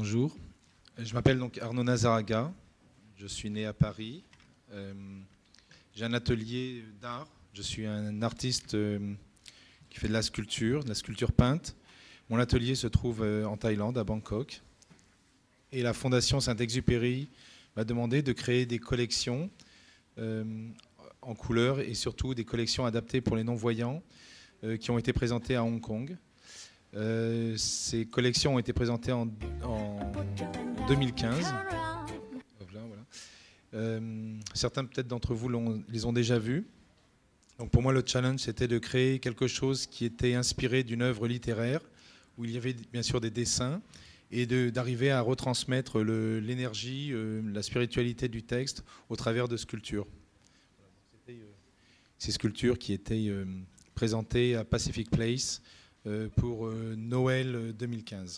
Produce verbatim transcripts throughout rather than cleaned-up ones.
Bonjour, je m'appelle donc Arnaud Nazaraga, je suis né à Paris. Euh, j'ai un atelier d'art, je suis un artiste euh, qui fait de la sculpture, de la sculpture peinte. Mon atelier se trouve euh, en Thaïlande, à Bangkok. Et la Fondation Saint-Exupéry m'a demandé de créer des collections euh, en couleur et surtout des collections adaptées pour les non-voyants euh, qui ont été présentées à Hong Kong. Euh, ces collections ont été présentées en, en deux mille quinze. Voilà, voilà. Euh, certains peut-être d'entre vous les ont déjà vues. Donc pour moi le challenge c'était de créer quelque chose qui était inspiré d'une œuvre littéraire où il y avait bien sûr des dessins et d'arriver à retransmettre l'énergie, euh, la spiritualité du texte au travers de sculptures. C'était euh, ces sculptures qui étaient euh, présentées à Pacific Place euh, pour euh, Noël deux mille quinze.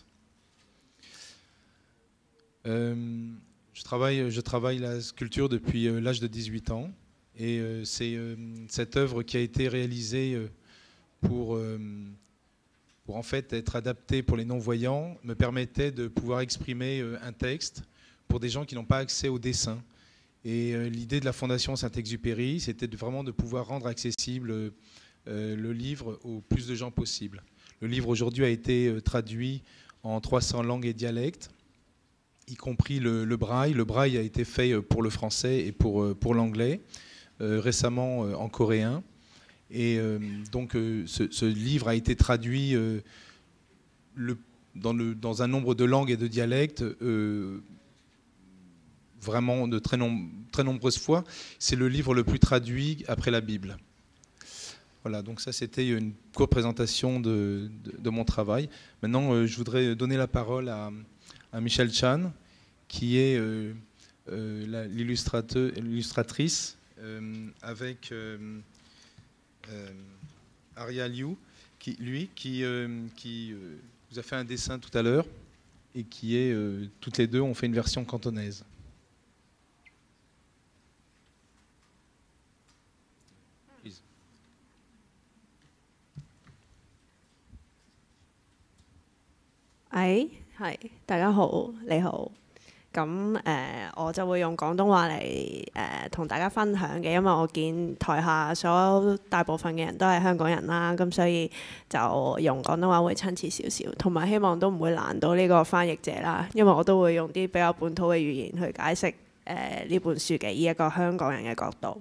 Euh, je, travaille, je travaille la sculpture depuis euh, l'âge de dix-huit ans et euh, c'est euh, cette œuvre qui a été réalisée euh, pour... Euh, pour en fait être adapté pour les non-voyants, me permettait de pouvoir exprimer un texte pour des gens qui n'ont pas accès au dessin. Et l'idée de la Fondation Saint-Exupéry, c'était de vraiment de pouvoir rendre accessible le livre au plus de gens possible. Le livre aujourd'hui a été traduit en trois cents langues et dialectes, y compris le, le braille. Le braille a été fait pour le français et pour, pour l'anglais, euh, récemment en coréen. Et euh, donc euh, ce, ce livre a été traduit euh, le, dans, le, dans un nombre de langues et de dialectes euh, vraiment de très, nom, très nombreuses fois. C'est le livre le plus traduit après la Bible. Voilà, donc ça c'était une courte présentation de, de, de mon travail. Maintenant euh, je voudrais donner la parole à, à Michelle Chan, qui est euh, euh, l'illustratrice euh, avec... Euh, Euh, Aria Liu, qui, lui, qui, euh, qui euh, vous a fait un dessin tout à l'heure et qui est, euh, toutes les deux, ont fait une version cantonaise. Please. 係係，大家好，你好。咁誒、呃，我就會用廣東話嚟誒同大家分享嘅，因為我見台下所有大部分嘅人都係香港人啦，咁所以就用廣東話會親切少少，同埋希望都唔會難到呢個翻譯者啦，因為我都會用啲比較本土嘅語言去解釋誒呢本書嘅以一個香港人嘅角度。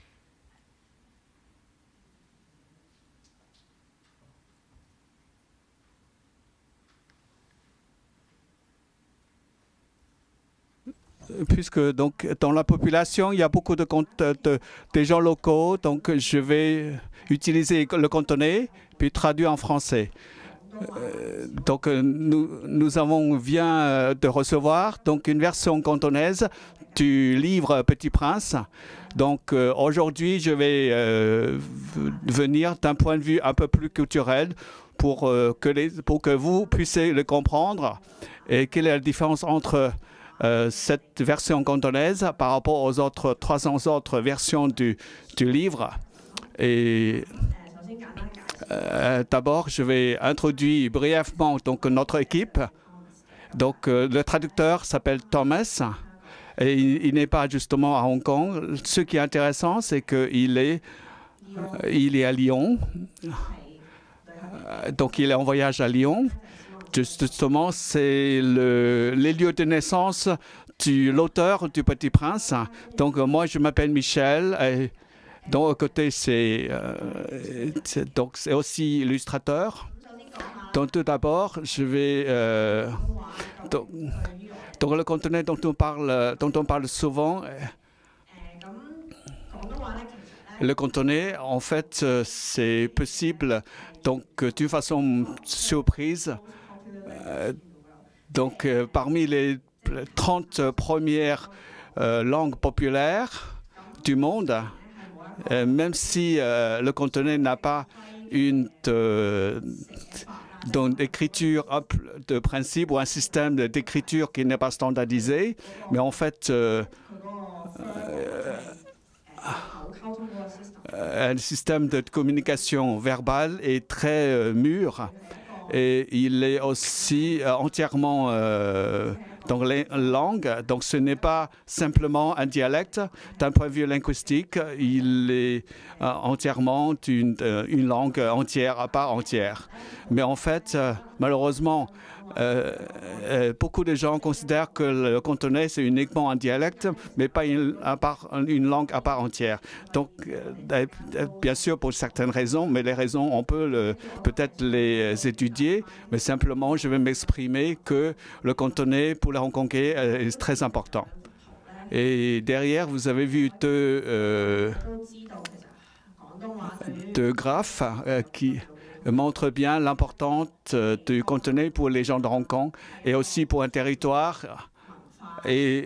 Puisque donc, dans la population, il y a beaucoup de, de, de, de gens locaux, donc je vais utiliser le cantonais, puis traduire en français. Euh, donc nous, nous avons vient de recevoir donc, une version cantonaise du livre Petit Prince. Donc euh, aujourd'hui, je vais euh, venir d'un point de vue un peu plus culturel pour, euh, que les, pour que vous puissiez le comprendre et quelle est la différence entre Euh, cette version cantonaise par rapport aux autres trois cents autres versions du, du livre. Et euh, d'abord, je vais introduire brièvement donc, notre équipe. Donc, euh, le traducteur s'appelle Thomas et il, il n'est pas justement à Hong Kong. Ce qui est intéressant, c'est qu'il est, euh, il est à Lyon. Euh, donc, il est en voyage à Lyon. Justement, c'est le, les lieux de naissance de l'auteur du Petit Prince. Donc, moi, je m'appelle Michel. Et donc, à côté, c'est euh, donc c'est aussi illustrateur. Donc, tout d'abord, je vais... Euh, donc, donc, le contenu dont on parle, dont on parle souvent, le contenu, en fait, c'est possible, donc, d'une façon surprise. Euh, donc, euh, parmi les trente premières euh, langues populaires du monde, euh, même si euh, le contenu n'a pas une euh, écriture de principe ou un système d'écriture qui n'est pas standardisé, mais en fait, euh, euh, un système de communication verbale est très euh, mûr. Et il est aussi euh, entièrement euh, dans les langues. Donc ce n'est pas simplement un dialecte. D'un point de vue linguistique, il est euh, entièrement une, euh, une langue entière à part entière. Mais en fait, euh, malheureusement, Euh, euh, beaucoup de gens considèrent que le cantonais c'est uniquement un dialecte, mais pas une, à part, une langue à part entière. Donc, euh, bien sûr, pour certaines raisons, mais les raisons, on peut le, peut-être les étudier, mais simplement, je vais m'exprimer que le cantonais pour les Hongkongais est très important. Et derrière, vous avez vu deux, euh, deux graphes euh, qui montre bien l'importance du cantonais pour les gens de Hong Kong et aussi pour un territoire. Et,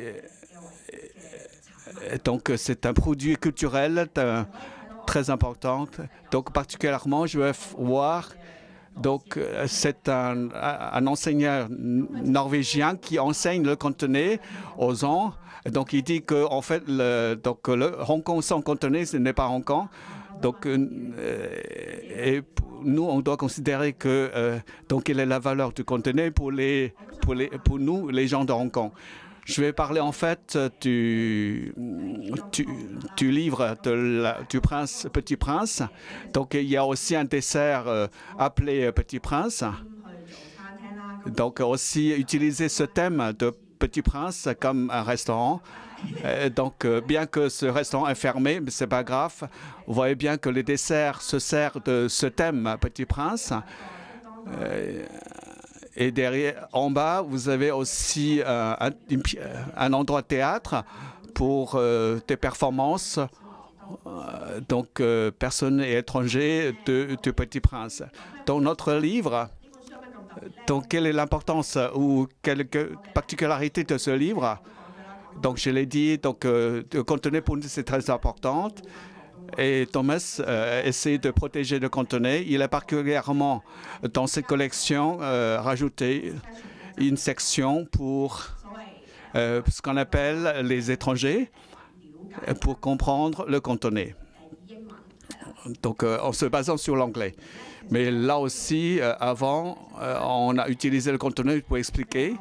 et donc, c'est un produit culturel très important. Donc, particulièrement, je vais voir. Donc, c'est un, un enseignant norvégien qui enseigne le cantonais aux gens. Donc, il dit que en fait, le, donc, le Hong Kong sans cantonais, ce n'est pas Hong Kong. Donc, euh, et nous, on doit considérer que euh, donc, quelle est la valeur du cantonais pour, les, pour, les, pour nous, les gens de Hong Kong. Je vais parler en fait du, du, du livre de la, du prince, Petit Prince. Donc, il y a aussi un dessert euh, appelé Petit Prince. Donc, aussi utiliser ce thème de Petit Prince comme un restaurant. Et donc, euh, bien que ce restaurant est fermé, mais ce n'est pas grave. Vous voyez bien que le dessert se sert de ce thème Petit Prince. Euh, et derrière, en bas, vous avez aussi euh, un, un endroit de théâtre pour euh, des performances, euh, donc euh, personnes et étrangers de, de Petit Prince. Dans notre livre, donc quelle est l'importance ou quelques particularités de ce livre? Donc, je l'ai dit, donc, euh, le cantonais pour nous, c'est très important. Et Thomas euh, essaie de protéger le cantonais. Il a particulièrement, dans ses collections, euh, rajouté une section pour euh, ce qu'on appelle les étrangers, pour comprendre le cantonais. Donc, euh, en se basant sur l'anglais. Mais là aussi, euh, avant, euh, on a utilisé le cantonais pour expliquer.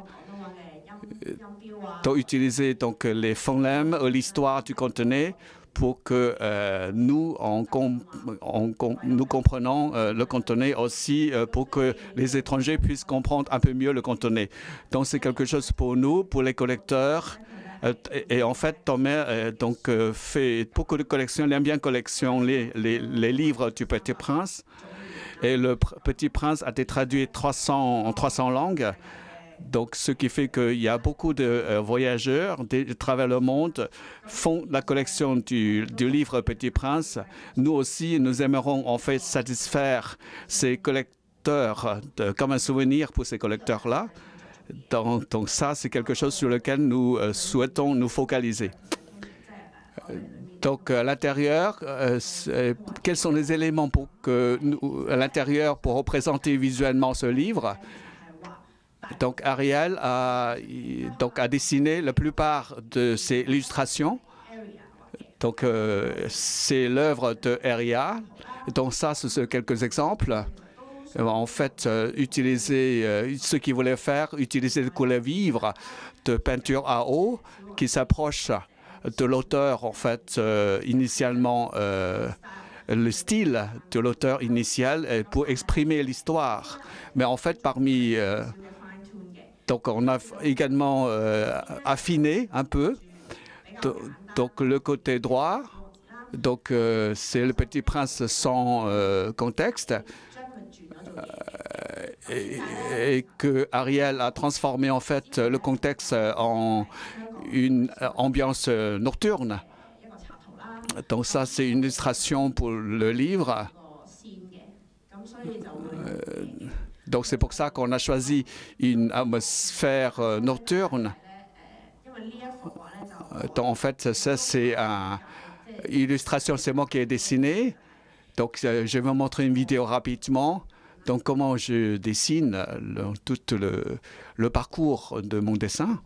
Donc, utiliser donc, les phonèmes, l'histoire du cantonais pour que euh, nous, on com on com nous comprenons euh, le cantonais aussi euh, pour que les étrangers puissent comprendre un peu mieux le cantonais. Donc, c'est quelque chose pour nous, pour les collecteurs. Euh, et, et en fait, Thomas euh, donc, euh, fait beaucoup de collections. Il aime bien collectionner les, les, les livres du Petit Prince. Et le Petit Prince a été traduit trois cents, en trois cents langues. Donc, ce qui fait qu'il y a beaucoup de euh, voyageurs de, de travers le monde font la collection du, du livre Petit Prince. Nous aussi, nous aimerons en fait satisfaire ces collecteurs de, comme un souvenir pour ces collecteurs-là. Donc, donc, ça, c'est quelque chose sur lequel nous euh, souhaitons nous focaliser. Donc, à l'intérieur, euh, quels sont les éléments pour que nous, à l'intérieur pour représenter visuellement ce livre? Donc, Ariel a, donc, a dessiné la plupart de ces illustrations. Donc, euh, c'est l'œuvre de Ariel. Donc, ça, ce sont quelques exemples. En fait, euh, utiliser euh, ce qu'il voulait faire, utiliser le couleur vivre de peinture à eau qui s'approche de l'auteur, en fait, euh, initialement, euh, le style de l'auteur initial pour exprimer l'histoire. Mais en fait, parmi... Euh, Donc, on a également euh, affiné un peu. Donc, le côté droit, donc euh, c'est le Petit Prince sans euh, contexte, euh, et, et que Ariel a transformé en fait le contexte en une ambiance nocturne. Donc, ça, c'est une illustration pour le livre. Euh, Donc, c'est pour ça qu'on a choisi une atmosphère euh, nocturne. Donc, en fait, ça, c'est une illustration, c'est moi qui ai dessiné. Donc, euh, je vais vous montrer une vidéo rapidement. Donc, comment je dessine le, tout le, le parcours de mon dessin.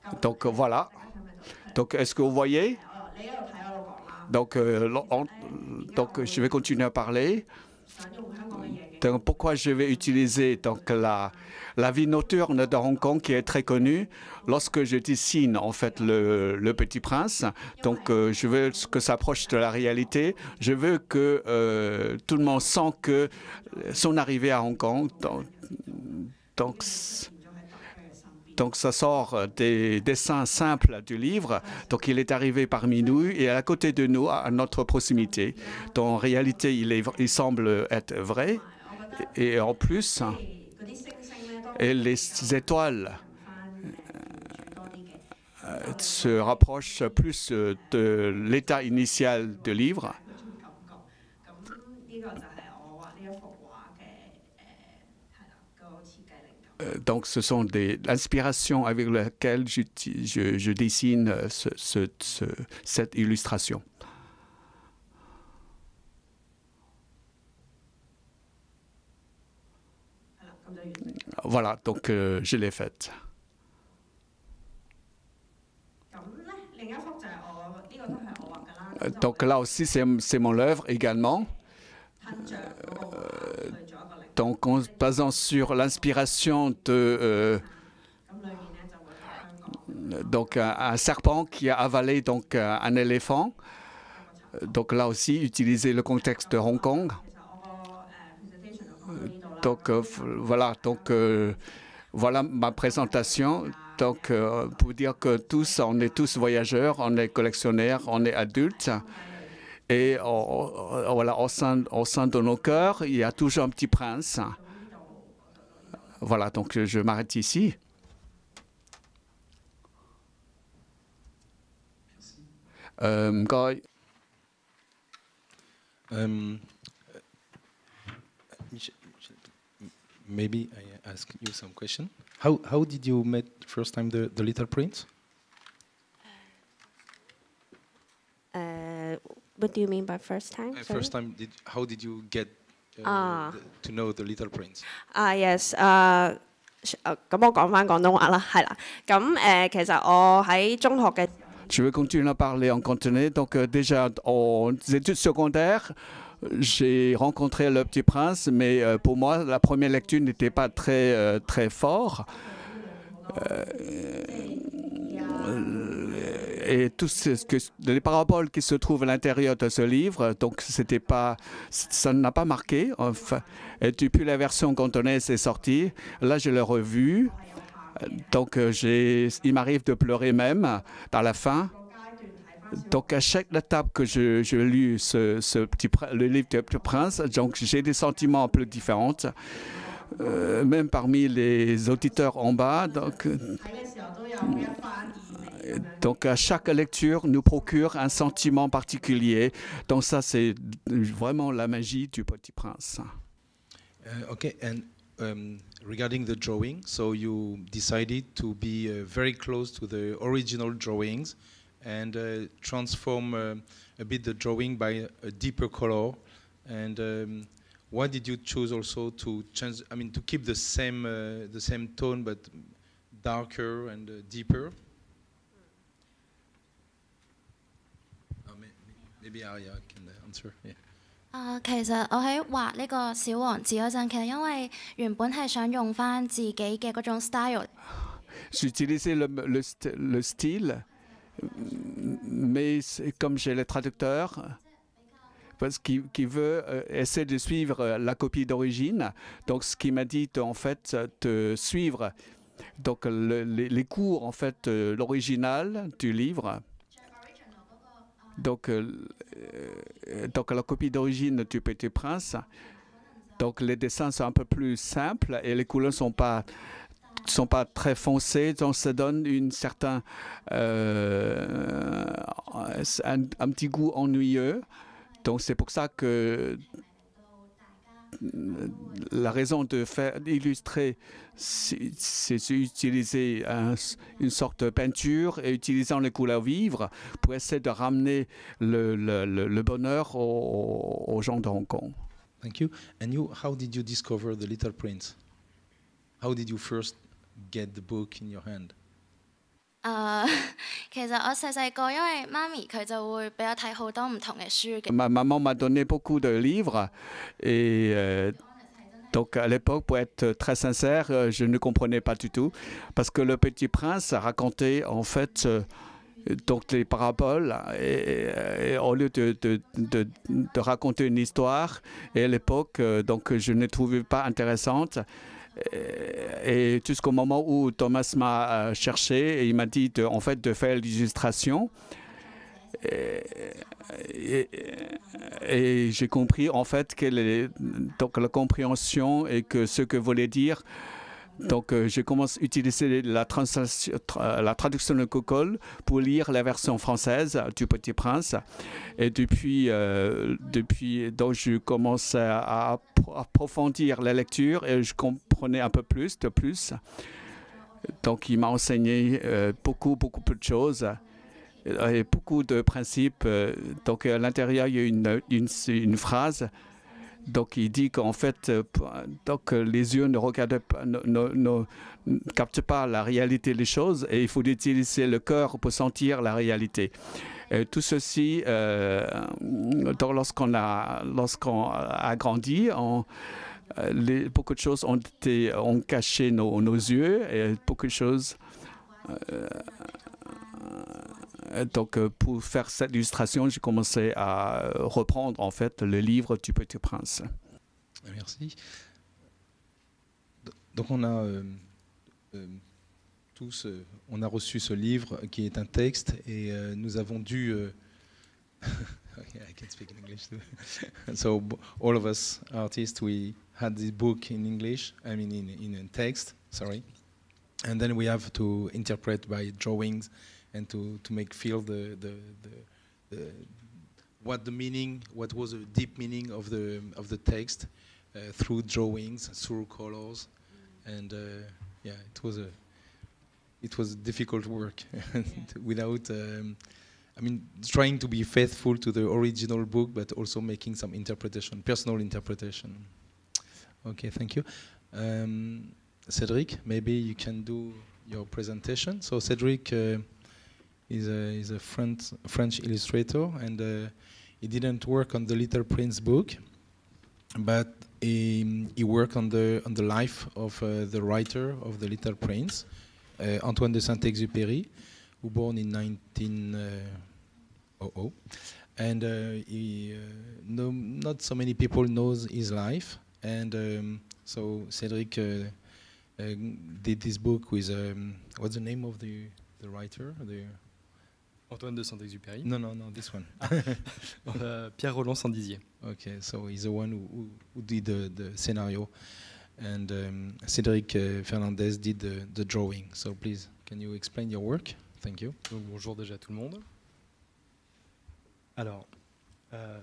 Donc voilà. Donc est-ce que vous voyez? Donc, euh, on, donc je vais continuer à parler. Donc, pourquoi je vais utiliser donc la, la vie nocturne de Hong Kong qui est très connue lorsque je dessine en fait le, le Petit Prince. Donc euh, je veux que ça approche de la réalité. Je veux que euh, tout le monde sent que son arrivée à Hong Kong. Donc, donc, donc ça sort des dessins simples du livre. Donc il est arrivé parmi nous et à côté de nous, à notre proximité. Donc en réalité, il, est, il semble être vrai. Et en plus, et les étoiles euh, se rapprochent plus de l'état initial du livre. Euh, donc, ce sont des inspirations avec lesquelles je, je, je dessine ce, ce, ce, cette illustration. Voilà, donc euh, je l'ai faite. Donc là aussi, c'est mon œuvre également. Euh, donc en se basant sur l'inspiration de euh, donc un, un serpent qui a avalé donc un, un éléphant. Donc là aussi, utiliser le contexte de Hong Kong. Donc euh, voilà, donc euh, voilà ma présentation. Donc euh, pour dire que tous, on est tous voyageurs, on est collectionneurs, on est adultes. Et on, voilà, au sein, au sein de nos cœurs, il y a toujours un petit prince. Voilà, donc je m'arrête ici. Euh, um, maybe I ask you some question. How how did you meet first time the the Little Prince? Uh, what do you mean by first time? Uh, first time, did how did you get uh, Ah. the, to know the Little Prince? Ah yes， 誒誒咁我講翻廣東話啦，係啦。咁誒其實我喺中學嘅。 Je vais continuer à parler en cantonais. Donc euh, déjà aux études secondaires, j'ai rencontré le Petit Prince, mais euh, pour moi la première lecture n'était pas très euh, très fort. Euh, et tout ce que les paraboles qui se trouvent à l'intérieur de ce livre, donc c'était pas, ça n'a pas marqué. Enfin, et depuis la version cantonaise est sortie, là je l'ai revu. Donc j'ai, il m'arrive de pleurer même dans la fin. Donc à chaque étape que je, je lis ce, ce petit, le livre du Petit Prince, donc j'ai des sentiments un peu différents. Euh, même parmi les auditeurs en bas. Donc, donc à chaque lecture nous procure un sentiment particulier. Donc ça c'est vraiment la magie du Petit Prince. Uh, okay, and um, regarding the drawing, so you decided to be uh, very close to the original drawings and uh, transform uh, a bit the drawing by a, a deeper color. And um, why did you choose also to change? I mean, to keep the same uh, the same tone but darker and uh, deeper. Uh, maybe Arya can answer. Yeah. 啊，其實我喺畫呢個小王子嗰陣，其實因為原本係想用翻自己嘅嗰種 style。 J'utilisais le, le, le style, mais comme j'ai le traducteur, parce qu'il qui veut euh, essayer de suivre la copie d'origine, donc ce qui m'a dit en fait de suivre donc le, les, les cours en fait euh, l'original du livre. Donc, euh, donc la copie d'origine du Petit Prince, donc les dessins sont un peu plus simples et les couleurs sont pas sont pas très foncées, donc ça donne une certain euh, un, un petit goût ennuyeux. Donc c'est pour ça que la raison de faire illustrer, c'est d'utiliser un, une sorte de peinture et utilisant les couleurs vives pour essayer de ramener le, le, le bonheur aux, aux gens de Hong Kong. Thank you. And you, how did you discover The Little Prince? How did you first get the book in your hand? 誒，其實我細細個，因為媽咪佢就會俾我睇好多唔同嘅書嘅。 Ma maman m'a donné beaucoup de livres et euh, donc à l'époque, pour être très sincère, euh, je ne comprenais pas du tout parce que Le Petit Prince racontait en fait euh, donc les paraboles et, et au lieu de, de, de, de raconter une histoire, et à l'époque euh, donc je ne trouvais pas intéressante. Et, et jusqu'au moment où Thomas m'a cherché et il m'a dit de, en fait de faire l'illustration. Et, et, et j'ai compris en fait quelle est donc la compréhension et que ce que voulait dire. Donc euh, je commence à utiliser la, tra la traduction de Google pour lire la version française du Petit Prince. Et depuis, euh, depuis donc je commence à, à approfondir la lecture et je comprenais un peu plus de plus. Donc il m'a enseigné euh, beaucoup, beaucoup de choses. Et beaucoup de principes. Donc à l'intérieur, il y a une, une, une phrase. Donc il dit qu'en fait, donc, les yeux ne regardent pas, ne, ne, ne, ne captent pas la réalité des choses et il faut utiliser le cœur pour sentir la réalité. Et tout ceci, euh, lorsqu'on a, lorsqu'on a grandi, on, les, beaucoup de choses ont, été, ont caché nos, nos yeux et beaucoup de choses. Euh, Donc, pour faire cette illustration, j'ai commencé à reprendre en fait le livre du Petit Prince. Merci. Donc, on a euh, euh, tous, euh, on a reçu ce livre qui est un texte et euh, nous avons dû. Euh, I can speak in English too. So all of us artists, we had this book in English. I mean, in in a text. Sorry, and then we have to interpret by drawings. And to, to make feel the, the, the, the what the meaning, what was the deep meaning of the of the text uh, through drawings, through colors, and uh, yeah, it was a it was difficult work without. Um, I mean, trying to be faithful to the original book, but also making some interpretation, personal interpretation. Okay, thank you, um, Cedric. Maybe you can do your presentation. So, Cedric. Uh, He's a, he's a French, French illustrator, and uh, he didn't work on the Little Prince book, but he, he worked on the on the life of uh, the writer of the Little Prince, uh, Antoine de Saint-Exupéry, who born in nineteen hundred, and uh, he, uh, no, not so many people knows his life, and um, so Cedric uh, uh, did this book with um, what's the name of the the writer? The Antoine de Saint-Exupéry. No, no, no, this one. uh, Pierre Roland Saint-Dizier. Okay, so he's the one who, who, who did the, the scenario, and um, Cédric uh, Fernandez did the, the drawing. So please, can you explain your work? Thank you. Donc, bonjour déjà à tout le monde. Alors, euh,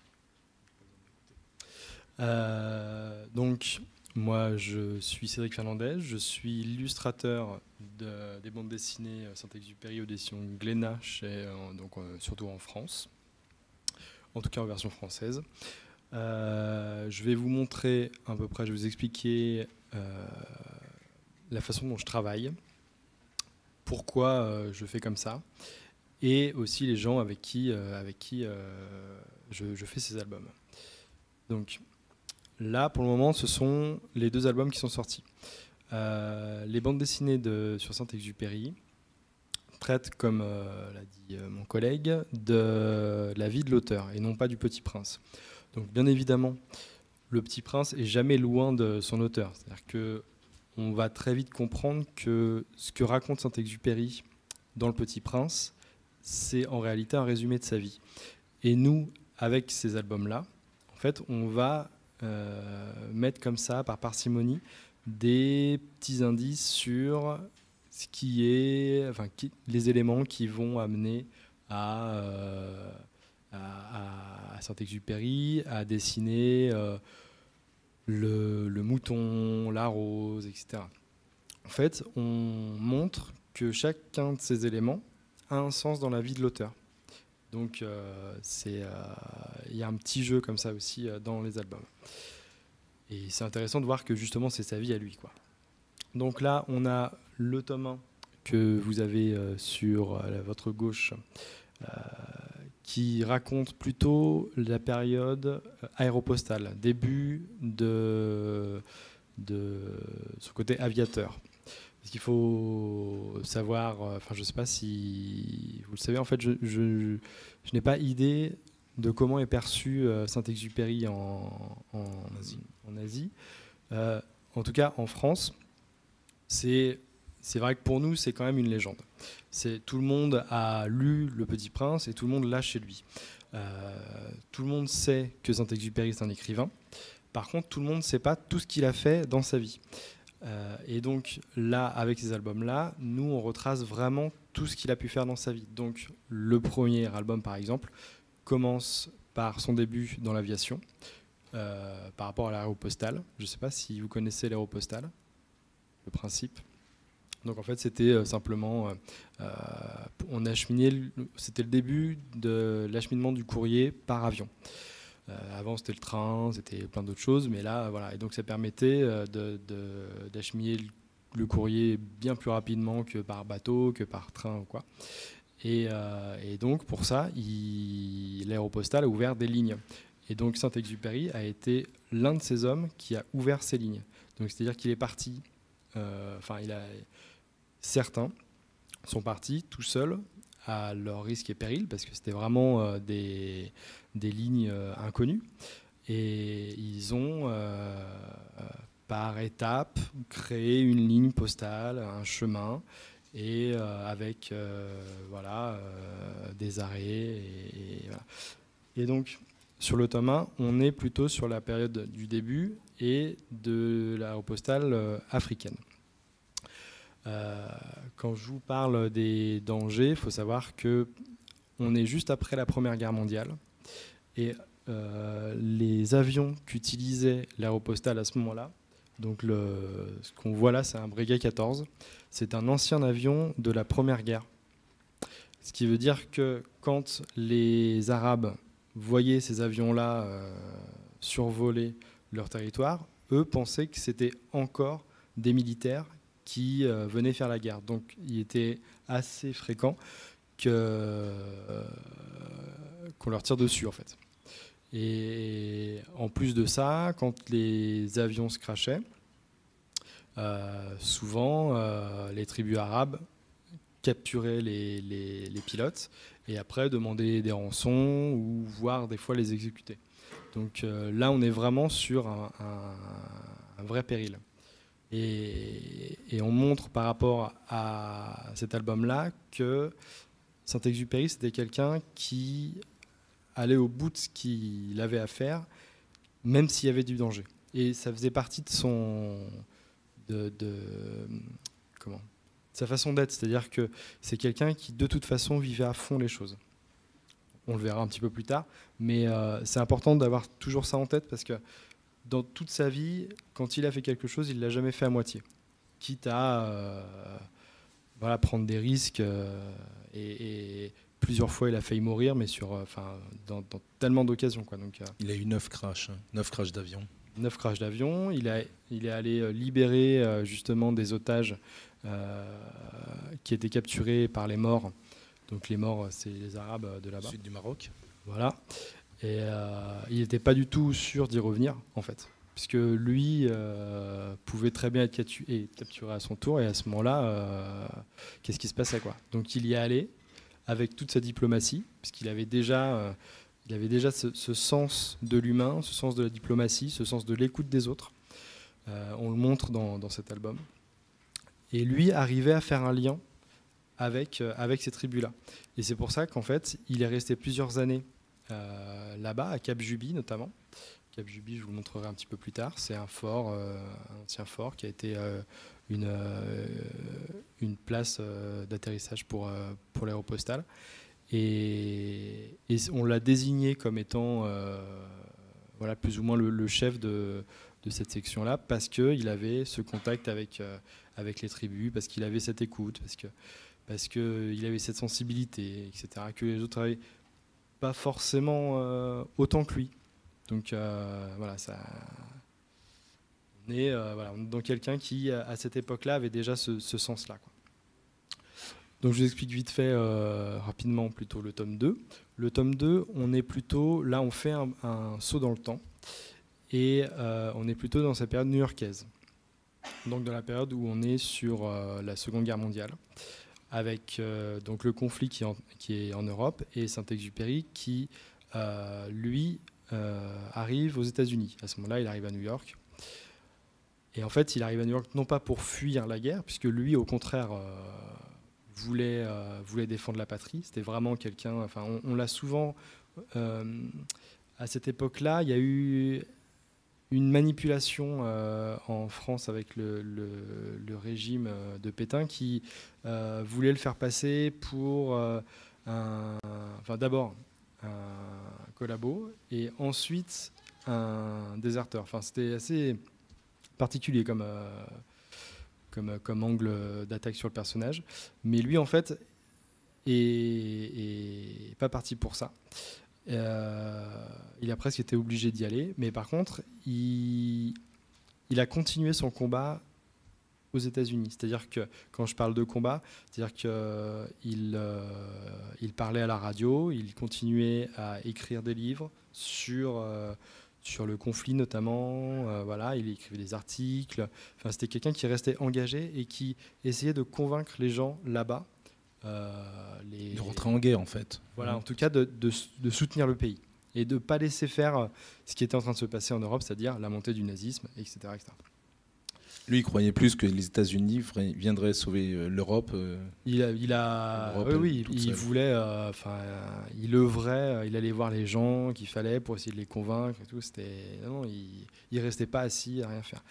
euh, donc, moi je suis Cédric Fernandez, je suis illustrateur de, des bandes dessinées Saint-Exupéry aux éditions Glénat, chez, euh, donc, euh, surtout en France, en tout cas en version française. Euh, je vais vous montrer à peu près, je vais vous expliquer euh, la façon dont je travaille, pourquoi euh, je fais comme ça, et aussi les gens avec qui, euh, avec qui euh, je, je fais ces albums. Donc, là, pour le moment, ce sont les deux albums qui sont sortis. Euh, les bandes dessinées de, sur Saint-Exupéry traitent, comme euh, l'a dit euh, mon collègue, de la vie de l'auteur et non pas du Petit Prince. Donc, bien évidemment, le Petit Prince est jamais loin de son auteur. C'est-à-dire qu'on va très vite comprendre que ce que raconte Saint-Exupéry dans le Petit Prince, c'est en réalité un résumé de sa vie. Et nous, avec ces albums-là, en fait, on va Euh, mettre comme ça, par parcimonie, des petits indices sur ce qui est, enfin, qui, les éléments qui vont amener à, euh, à, à Saint-Exupéry à dessiner euh, le, le mouton, la rose, et cetera. En fait, on montre que chacun de ces éléments a un sens dans la vie de l'auteur. Donc, euh, il euh, y a un petit jeu comme ça aussi euh, dans les albums. Et c'est intéressant de voir que justement, c'est sa vie à lui, quoi. Donc là, on a le tome un que vous avez euh, sur euh, votre gauche, euh, qui raconte plutôt la période aéropostale, début de, de son côté aviateur. Parce qu'il faut savoir, enfin je ne sais pas si vous le savez, en fait je, je, je n'ai pas idée de comment est perçu euh, Saint-Exupéry en, en Asie. En, Asie. Euh, en tout cas en France, c'est... C'est vrai que pour nous, c'est quand même une légende. C'est, tout le monde a lu Le Petit Prince et tout le monde l'a chez lui. Euh, tout le monde sait que Saint-Exupéry est un écrivain. Par contre, tout le monde ne sait pas tout ce qu'il a fait dans sa vie. Euh, et donc là, avec ces albums-là, nous, on retrace vraiment tout ce qu'il a pu faire dans sa vie. Donc le premier album, par exemple, commence par son début dans l'aviation, euh, par rapport à l'aéropostale. Je ne sais pas si vous connaissez l'aéropostale, le principe. Donc en fait, c'était euh, simplement, euh, euh, on acheminait, c'était le début de l'acheminement du courrier par avion. Euh, avant, c'était le train, c'était plein d'autres choses, mais là, voilà. Et donc ça permettait euh, de, de, d'acheminer le, le courrier bien plus rapidement que par bateau, que par train ou quoi. Et, euh, et donc pour ça, il, l'aéropostale a ouvert des lignes. Et donc Saint-Exupéry a été l'un de ces hommes qui a ouvert ces lignes. Donc c'est-à-dire qu'il est parti, euh, enfin il a certains sont partis tout seuls à leur risque et péril parce que c'était vraiment euh, des, des lignes euh, inconnues et ils ont euh, par étapes créé une ligne postale, un chemin et euh, avec euh, voilà, euh, des arrêts et, et, voilà. Et donc sur le tome un, on est plutôt sur la période du début et de l'aéropostale euh, africaine. Euh, quand je vous parle des dangers, il faut savoir qu'on est juste après la Première Guerre mondiale et euh, les avions qu'utilisait l'aéropostale à ce moment-là, donc le, ce qu'on voit là, c'est un Breguet quatorze, c'est un ancien avion de la Première Guerre. Ce qui veut dire que quand les Arabes voyaient ces avions-là euh, survoler leur territoire, eux pensaient que c'était encore des militaires qui euh, venaient faire la guerre. Donc il était assez fréquent que, euh, qu'on leur tire dessus en fait. Et en plus de ça, quand les avions se crashaient, euh, souvent euh, les tribus arabes capturaient les, les, les pilotes et après demandaient des rançons ou voire des fois les exécuter. Donc euh, là on est vraiment sur un, un, un vrai péril. Et, et on montre par rapport à cet album-là que Saint-Exupéry, c'était quelqu'un qui allait au bout de ce qu'il avait à faire, même s'il y avait du danger. Et ça faisait partie de son, de, de, comment, de sa façon d'être. C'est-à-dire que c'est quelqu'un qui, de toute façon, vivait à fond les choses. On le verra un petit peu plus tard, mais euh, c'est important d'avoir toujours ça en tête parce que dans toute sa vie, quand il a fait quelque chose, il ne l'a jamais fait à moitié. Quitte à euh, voilà, prendre des risques. Euh, et, et plusieurs fois, il a failli mourir, mais sur, euh, dans, dans tellement d'occasions. Quoi. Donc, euh, il a eu neuf crashs, hein, neuf crashs d'avion. Neuf crashs d'avion. Il, a, il est allé libérer euh, justement des otages euh, qui étaient capturés par les Maures. Donc les Maures, c'est les Arabes de là-bas. Sud du Maroc. Voilà. Et euh, il n'était pas du tout sûr d'y revenir, en fait. Puisque lui euh, pouvait très bien être capturé, capturé à son tour. Et à ce moment-là, euh, qu'est-ce qui se passait, quoi. Donc il y est allé avec toute sa diplomatie, puisqu'il avait déjà, euh, il avait déjà ce, ce sens de l'humain, ce sens de la diplomatie, ce sens de l'écoute des autres. Euh, on le montre dans, dans cet album. Et lui arrivait à faire un lien avec, euh, avec ces tribus-là. Et c'est pour ça qu'en fait, il est resté plusieurs années Euh, là-bas, à Cap Juby notamment. Cap Juby, je vous le montrerai un petit peu plus tard. C'est un fort, euh, un ancien fort qui a été euh, une, euh, une place euh, d'atterrissage pour, euh, pour l'aéropostale. Et, et on l'a désigné comme étant euh, voilà, plus ou moins le, le chef de, de cette section-là parce qu'il avait ce contact avec, euh, avec les tribus, parce qu'il avait cette écoute, parce que, parce qu'il avait cette sensibilité, et cetera, que les autres avaient pas forcément euh, autant que lui. Donc euh, voilà, ça, on est, euh, voilà, on est dans quelqu'un qui, à cette époque-là, avait déjà ce, ce sens-là, quoi. Donc je vous explique vite fait, euh, rapidement, plutôt le tome deux. Le tome deux, on est plutôt, là on fait un, un saut dans le temps, et euh, on est plutôt dans sa période new-yorkaise. Donc dans la période où on est sur euh, la Seconde Guerre mondiale, avec euh, donc le conflit qui est, en, qui est en Europe, et Saint-Exupéry qui, euh, lui, euh, arrive aux États-Unis. À ce moment-là, il arrive à New York. Et en fait, il arrive à New York non pas pour fuir la guerre, puisque lui, au contraire, euh, voulait, euh, voulait défendre la patrie. C'était vraiment quelqu'un... Enfin, on, on l'a souvent... Euh, à cette époque-là, il y a eu une manipulation euh, en France avec le, le, le régime de Pétain qui euh, voulait le faire passer pour euh, un... Enfin, d'abord, un collabo, et ensuite un déserteur. Enfin, c'était assez particulier comme, euh, comme, comme angle d'attaque sur le personnage. Mais lui, en fait, est, est pas parti pour ça. Euh, il a presque été obligé d'y aller. Mais par contre, il, il a continué son combat aux États-Unis. C'est-à-dire que, quand je parle de combat, c'est-à-dire qu'il euh, il parlait à la radio, il continuait à écrire des livres sur... Euh, sur le conflit notamment, euh, voilà, il écrivait des articles. Enfin, c'était quelqu'un qui restait engagé et qui essayait de convaincre les gens là-bas. Euh, les... De rentrer en guerre, en fait. Voilà, en tout cas, de, de, de soutenir le pays et de ne pas laisser faire ce qui était en train de se passer en Europe, c'est-à-dire la montée du nazisme, et cetera, et cetera. Lui, il croyait plus que les États-Unis viendraient sauver l'Europe. Il a, il a oui, oui, il seule. voulait, enfin, euh, il œuvrait, il allait voir les gens qu'il fallait pour essayer de les convaincre et tout. C'était, non, il, il restait pas assis à rien faire.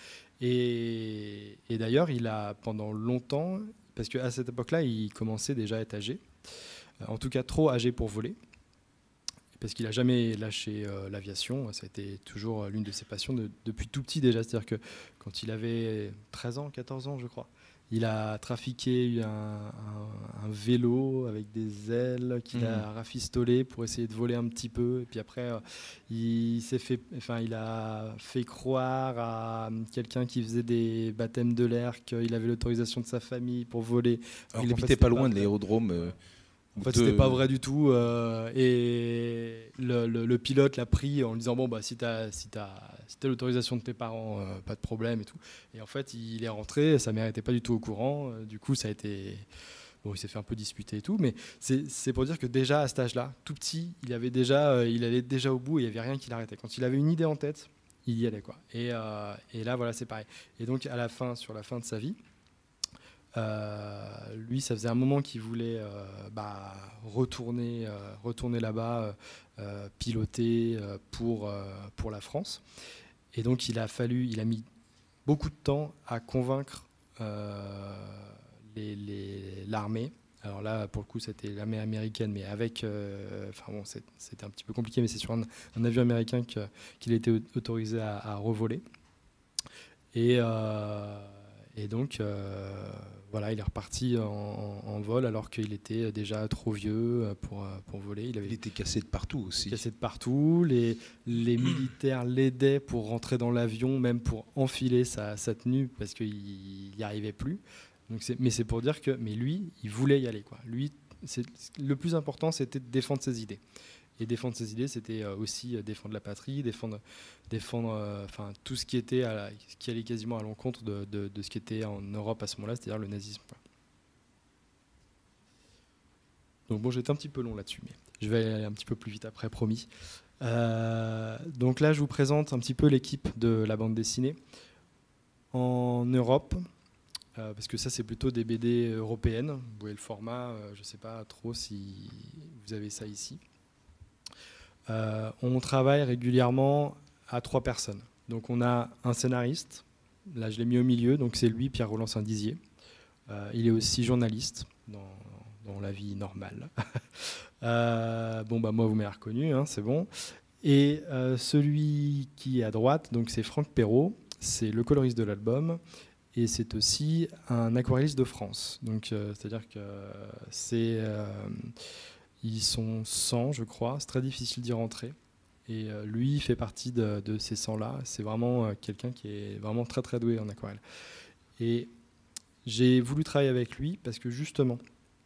Et, et d'ailleurs, il a pendant longtemps, parce qu'à cette époque-là, il commençait déjà à être âgé, en tout cas trop âgé pour voler. Parce qu'il n'a jamais lâché euh, l'aviation. Ça a été toujours l'une de ses passions de, depuis tout petit déjà. C'est-à-dire que quand il avait treize ans, quatorze ans, je crois, il a trafiqué un, un, un vélo avec des ailes qu'il mmh. a rafistolé pour essayer de voler un petit peu. Et puis après, euh, il, s'est fait, enfin, il a fait croire à quelqu'un qui faisait des baptêmes de l'air qu'il avait l'autorisation de sa famille pour voler. Alors il habitait pas loin de l'aérodrome. Euh... En fait, c'était pas vrai du tout. Euh, et le, le, le pilote l'a pris en lui disant bon bah si t'as si t'as si t'as l'autorisation de tes parents, euh, pas de problème et tout. Et en fait, il est rentré. Sa mère était pas du tout au courant. Du coup, ça a été bon. Il s'est fait un peu disputer et tout. Mais c'est c'est pour dire que déjà à cet âge-là, tout petit, il avait déjà euh, il allait déjà au bout et il y avait rien qui l'arrêtait. Quand il avait une idée en tête, il y allait quoi. Et euh, et là voilà, c'est pareil. Et donc à la fin, sur la fin de sa vie. Euh, lui, ça faisait un moment qu'il voulait euh, bah, retourner, euh, retourner là-bas, euh, piloter euh, pour, euh, pour la France. Et donc, il a fallu, il a mis beaucoup de temps à convaincre euh, les, les, l'armée. Alors là, pour le coup, c'était l'armée américaine, mais avec, euh, enfin bon, c'est, c'était un petit peu compliqué, mais c'est sur un, un avion américain que, qu'il a été autorisé à, à revoler. Et euh, Et donc, euh, voilà, il est reparti en, en vol alors qu'il était déjà trop vieux pour, pour voler. Il, avait il était cassé de partout aussi. Cassé de partout. Les, les militaires l'aidaient pour rentrer dans l'avion, même pour enfiler sa, sa tenue parce qu'il n'y arrivait plus. Donc c'est, mais c'est pour dire que, mais lui, il voulait y aller, quoi. Lui, c'est, le plus important, c'était de défendre ses idées. Et défendre ses idées, c'était aussi défendre la patrie, défendre, défendre euh, enfin, tout ce qui, était à la, qui allait quasiment à l'encontre de, de, de ce qui était en Europe à ce moment-là, c'est-à-dire le nazisme. Donc bon, j'étais un petit peu long là-dessus, mais je vais aller un petit peu plus vite après, promis. Euh, donc là, je vous présente un petit peu l'équipe de la bande dessinée en Europe, euh, parce que ça, c'est plutôt des B D européennes. Vous voyez le format, euh, je ne sais pas trop si vous avez ça ici. Euh, on travaille régulièrement à trois personnes. Donc on a un scénariste, là je l'ai mis au milieu, donc c'est lui, Pierre-Roland Saint-Dizier. Euh, il est aussi journaliste dans, dans la vie normale. euh, bon bah moi vous m'avez reconnu, hein, c'est bon. Et euh, celui qui est à droite, donc c'est Franck Perrault, c'est le coloriste de l'album. Et c'est aussi un aquarelliste de France. Donc euh, c'est-à-dire que c'est euh, ils sont cent, je crois. C'est très difficile d'y rentrer. Et euh, lui, il fait partie de, de ces cent-là. C'est vraiment euh, quelqu'un qui est vraiment très, très doué en aquarelle. Et j'ai voulu travailler avec lui parce que, justement,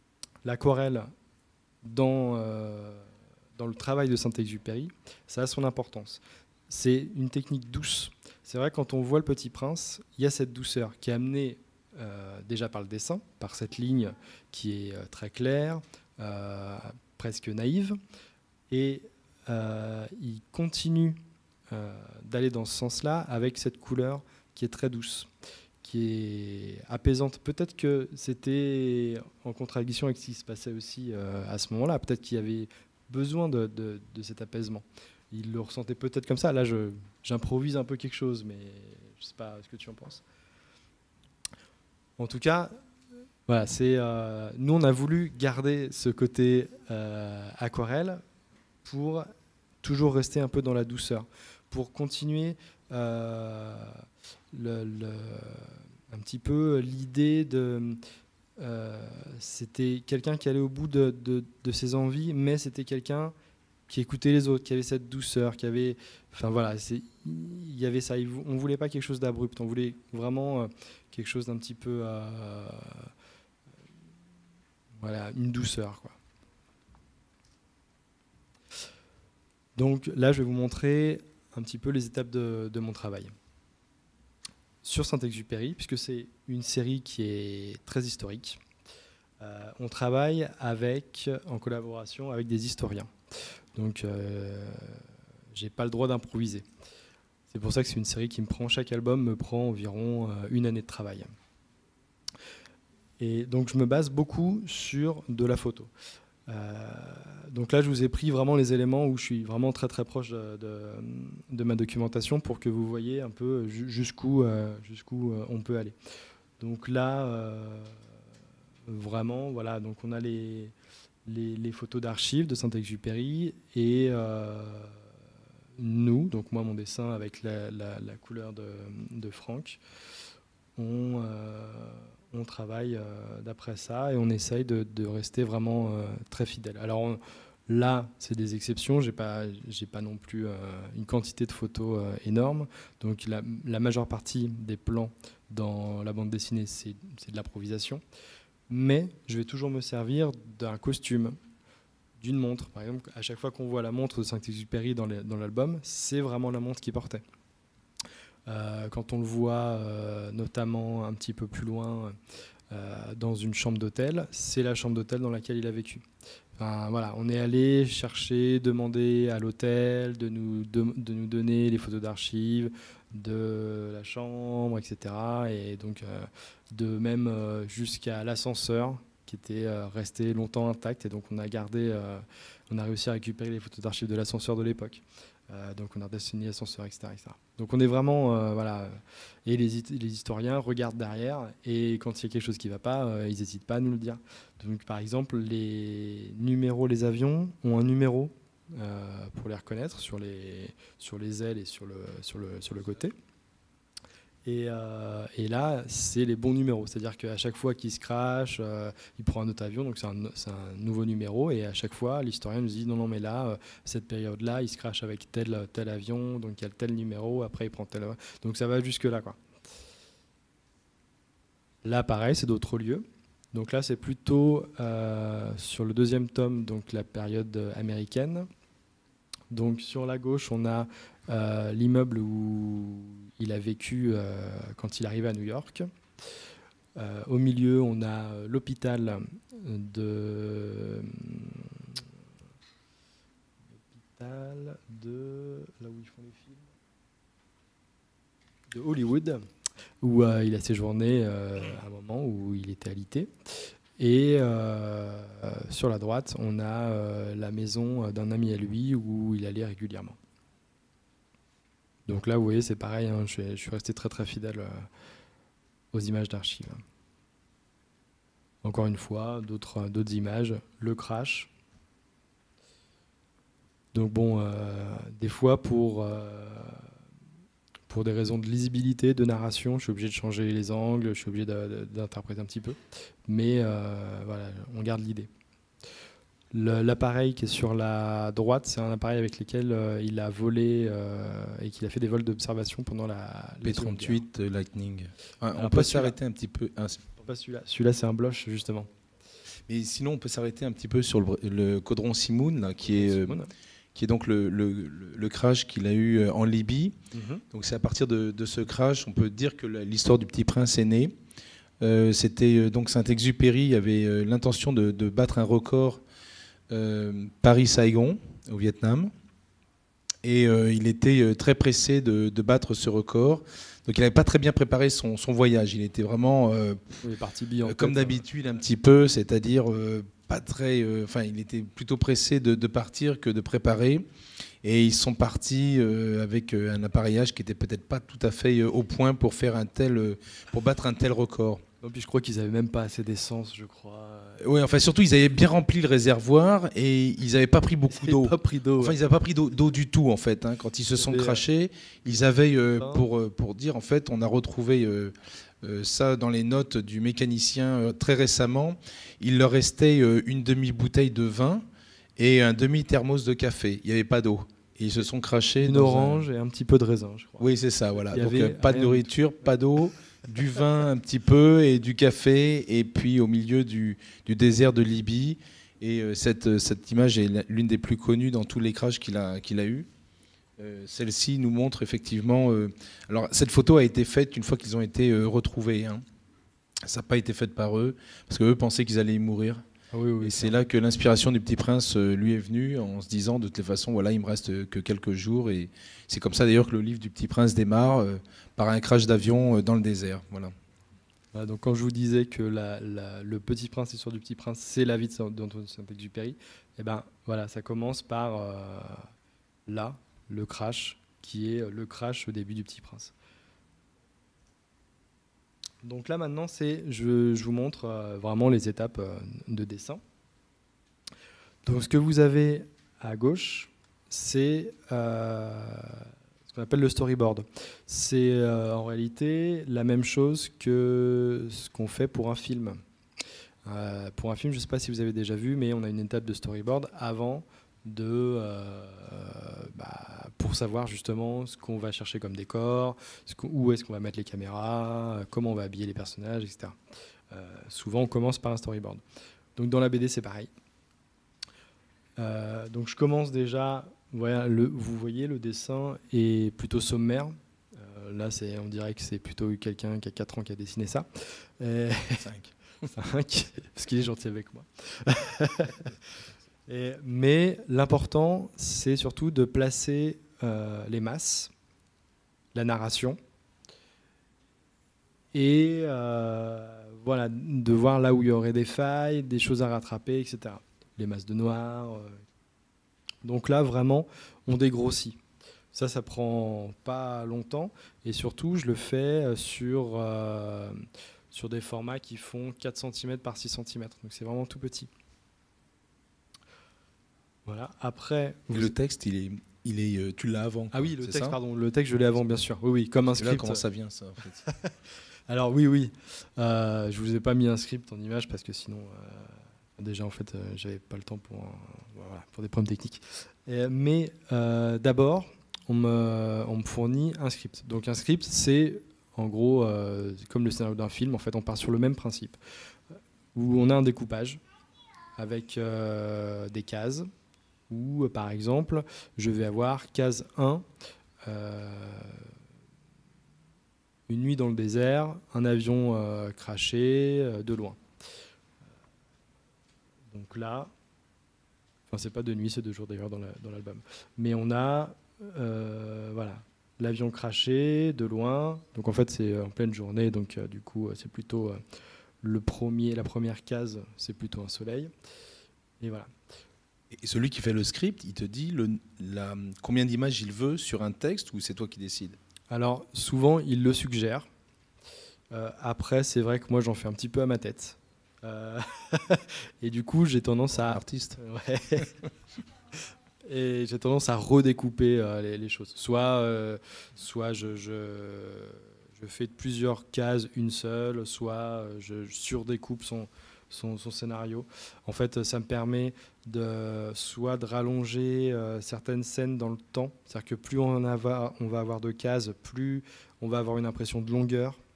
l'aquarelle dans, euh, dans le travail de Saint-Exupéry, ça a son importance. C'est une technique douce. C'est vrai, quand on voit le Petit Prince, il y a cette douceur qui est amenée euh, déjà par le dessin, par cette ligne qui est euh, très claire, euh, presque naïve, et euh, il continue euh, d'aller dans ce sens-là avec cette couleur qui est très douce, qui est apaisante. Peut-être que c'était en contradiction avec ce qui se passait aussi euh, à ce moment-là. Peut-être qu'il y avait besoin de, de, de cet apaisement. Il le ressentait peut-être comme ça. Là, je, j'improvise un peu quelque chose, mais je ne sais pas ce que tu en penses. En tout cas, voilà, c'est, euh, nous, on a voulu garder ce côté euh, aquarelle pour toujours rester un peu dans la douceur, pour continuer euh, le, le, un petit peu l'idée de... Euh, c'était quelqu'un qui allait au bout de, de, de ses envies, mais c'était quelqu'un qui écoutait les autres, qui avait cette douceur, qui avait... Enfin voilà, c'est, il y avait ça. On ne voulait pas quelque chose d'abrupt, on voulait vraiment euh, quelque chose d'un petit peu... Euh, voilà, une douceur, quoi. Donc là, je vais vous montrer un petit peu les étapes de, de mon travail. Sur Saint-Exupéry, puisque c'est une série qui est très historique, euh, on travaille avec, en collaboration avec des historiens. Donc, euh, j'ai pas le droit d'improviser. C'est pour ça que c'est une série qui me prend, chaque album me prend environ euh, une année de travail. Et donc, je me base beaucoup sur de la photo. Euh, donc là, je vous ai pris vraiment les éléments où je suis vraiment très très proche de, de, de ma documentation pour que vous voyez un peu jusqu'où euh, jusqu'où on peut aller. Donc là, euh, vraiment, voilà, donc on a les, les, les photos d'archives de Saint-Exupéry et euh, nous, donc moi mon dessin avec la, la, la couleur de, de Franck, on... Euh, on travaille euh, d'après ça et on essaye de, de rester vraiment euh, très fidèle. Alors on, là, c'est des exceptions, j'ai pas, j'ai pas non plus euh, une quantité de photos euh, énorme, donc la, la majeure partie des plans dans la bande dessinée, c'est, c'est de l'improvisation, mais je vais toujours me servir d'un costume, d'une montre. Par exemple, à chaque fois qu'on voit la montre de Saint-Exupéry dans, les, dans l'album, c'est vraiment la montre qu'il portait. Euh, quand on le voit euh, notamment un petit peu plus loin euh, dans une chambre d'hôtel, c'est la chambre d'hôtel dans laquelle il a vécu. Enfin, voilà, on est allé chercher, demander à l'hôtel de nous, de, de nous donner les photos d'archives de la chambre, et cetera. Et donc euh, de même euh, jusqu'à l'ascenseur qui était euh, resté longtemps intact. Et donc on a gardé, euh, on a réussi à récupérer les photos d'archives de l'ascenseur de l'époque. Euh, donc on a redessiné l'ascenseur, et cetera, et cetera. Donc on est vraiment, euh, voilà, et les, les historiens regardent derrière, et quand il y a quelque chose qui ne va pas, euh, ils n'hésitent pas à nous le dire. Donc par exemple, les numéros, les avions ont un numéro euh, pour les reconnaître sur les, sur les ailes et sur le, sur le, sur le côté. Et, euh, et là, c'est les bons numéros. C'est-à-dire qu'à chaque fois qu'il se crache, euh, il prend un autre avion, donc c'est un, c'est un nouveau numéro. Et à chaque fois, l'historien nous dit non, non, mais là, euh, cette période-là, il se crache avec tel, tel avion, donc il y a tel numéro, après il prend tel. Donc ça va jusque-là, quoi. Là, pareil, c'est d'autres lieux. Donc là, c'est plutôt euh, sur le deuxième tome, donc la période américaine. Donc sur la gauche, on a euh, l'immeuble où il a vécu euh, quand il arrive à New York. Euh, au milieu, on a l'hôpital de l'hôpital de là où ils font les films de Hollywood, où euh, il a séjourné euh, à un moment où il était alité. Et euh, sur la droite, on a euh, la maison d'un ami à lui où il allait régulièrement. Donc là, vous voyez, c'est pareil, hein, je, je suis resté très très fidèle euh, aux images d'archives. Encore une fois, d'autres, d'autres images, le crash. Donc bon, euh, des fois pour, euh, pour des raisons de lisibilité, de narration, je suis obligé de changer les angles, je suis obligé de, de, d'interpréter un petit peu. Mais euh, voilà, on garde l'idée. Le, l'appareil qui est sur la droite, c'est un appareil avec lequel euh, il a volé euh, et qu'il a fait des vols d'observation pendant la... P trente-huit euh, Lightning. Ah, on Alors, peut pas s'arrêter un petit peu. Ah, pas celui-là. Celui-là, c'est un Bloch, justement. Mais sinon, on peut s'arrêter un petit peu sur le, le Caudron Simoun, là, qui est... Euh, qui est donc le, le, le crash qu'il a eu en Libye. Mm-hmm. Donc c'est à partir de, de ce crash, on peut dire que l'histoire du Petit Prince est née. Euh, C'était donc Saint-Exupéry avait euh, l'intention de, de battre un record euh, Paris-Saigon au Vietnam. Et euh, il était euh, très pressé de, de battre ce record. Donc il n'avait pas très bien préparé son, son voyage. Il était vraiment, euh, il est parti bien, comme d'habitude, un petit peu, c'est-à-dire... Euh, pas très, enfin, euh, il était plutôt pressé de, de partir que de préparer, et ils sont partis euh, avec un appareillage qui était peut-être pas tout à fait au point pour faire un tel, euh, pour battre un tel record. Non, puis je crois qu'ils avaient même pas assez d'essence, je crois. Oui, enfin surtout ils avaient bien rempli le réservoir et ils n'avaient pas pris beaucoup d'eau. Pas pris d'eau. Enfin, ouais. ils n'avaient pas pris d'eau du tout en fait. Hein. Quand ils se sont avait, crachés, ils avaient euh, pour pour dire en fait, on a retrouvé. Euh, Euh, ça dans les notes du mécanicien euh, très récemment, il leur restait euh, une demi-bouteille de vin et un demi-thermos de café. Il n'y avait pas d'eau. Et ils se sont crachés. Une dans orange un... et un petit peu de raisin, je crois. Oui, c'est ça, voilà. Il Donc euh, pas de nourriture, de... pas d'eau, du vin un petit peu et du café, et puis au milieu du, du désert de Libye. Et euh, cette, cette image est l'une des plus connues dans tous les crashs qu'il a, qu'il a eu. Euh, Celle-ci nous montre effectivement... Euh, alors cette photo a été faite une fois qu'ils ont été euh, retrouvés. Hein. Ça n'a pas été fait par eux, parce qu'eux pensaient qu'ils allaient y mourir. Ah oui, oui, et c'est là que l'inspiration du Petit Prince euh, lui est venue, en se disant de toute façon, voilà, il me reste que quelques jours. Et c'est comme ça d'ailleurs que le livre du Petit Prince démarre, euh, par un crash d'avion euh, dans le désert. Voilà. Voilà, donc quand je vous disais que la, la, le Petit Prince, l'histoire du Petit Prince, c'est la vie d'Antoine Saint-Exupéry, et ben voilà, ça commence par euh, là, le crash, qui est le crash au début du Petit Prince. Donc là maintenant, c'est, je, je vous montre euh, vraiment les étapes euh, de dessin. Donc ce que vous avez à gauche, c'est euh, ce qu'on appelle le storyboard. C'est euh, en réalité la même chose que ce qu'on fait pour un film. Euh, pour un film, je ne sais pas si vous avez déjà vu, mais on a une étape de storyboard avant de euh, bah, pour savoir justement ce qu'on va chercher comme décor, ce qu'on, où est-ce qu'on va mettre les caméras, comment on va habiller les personnages, et cetera. Euh, souvent, on commence par un storyboard. Donc dans la B D, c'est pareil. Euh, donc je commence déjà. Voilà, le, vous voyez, le dessin est plutôt sommaire. Euh, là, c'est, on dirait que c'est plutôt quelqu'un qui a quatre ans qui a dessiné ça. cinq. cinq, parce qu'il est gentil avec moi. Et, mais l'important, c'est surtout de placer euh, les masses, la narration, et euh, voilà, de voir là où il y aurait des failles, des choses à rattraper, et cetera. Les masses de noir. Euh. Donc là, vraiment, on dégrossit. Ça, ça prend pas longtemps, et surtout, je le fais sur, euh, sur des formats qui font quatre centimètres par six centimètres. Donc c'est vraiment tout petit. Voilà. Après, vous... le texte, il est, il est, tu l'as avant. Ah oui, le texte, ça pardon, le texte, je l'ai avant, bien sûr. Oui, oui, comme un c'est script. Là, comment ça vient, ça, en fait. Alors oui, oui. Euh, je vous ai pas mis un script en image parce que sinon, euh, déjà en fait, euh, j'avais pas le temps pour, euh, voilà, pour des problèmes techniques. Et, mais euh, d'abord, on me, on me fournit un script. Donc un script, c'est en gros euh, comme le scénario d'un film. En fait, on part sur le même principe où on a un découpage avec euh, des cases. Où, par exemple, je vais avoir case un, euh, une nuit dans le désert, un avion euh, crashé euh, de loin. Donc là, enfin c'est pas de nuit, c'est de jour d'ailleurs dans, la, dans l'album. Mais on a, euh, voilà, l'avion crashé de loin. Donc en fait c'est en pleine journée, donc euh, du coup c'est plutôt euh, le premier, la première case, c'est plutôt un soleil. Et voilà. Et celui qui fait le script, il te dit le, la, combien d'images il veut sur un texte, ou c'est toi qui décides? Alors souvent il le suggère. Euh, après c'est vrai que moi j'en fais un petit peu à ma tête. Euh et du coup j'ai tendance à... Artiste. Ouais. Et j'ai tendance à redécouper euh, les, les choses. Soit, euh, soit je, je, je fais de plusieurs cases une seule, soit euh, je surdécoupe son... Son, son scénario. En fait, ça me permet de, soit de rallonger euh, certaines scènes dans le temps, c'est-à-dire que plus on, en a, on va avoir de cases, plus on va avoir une impression de longueur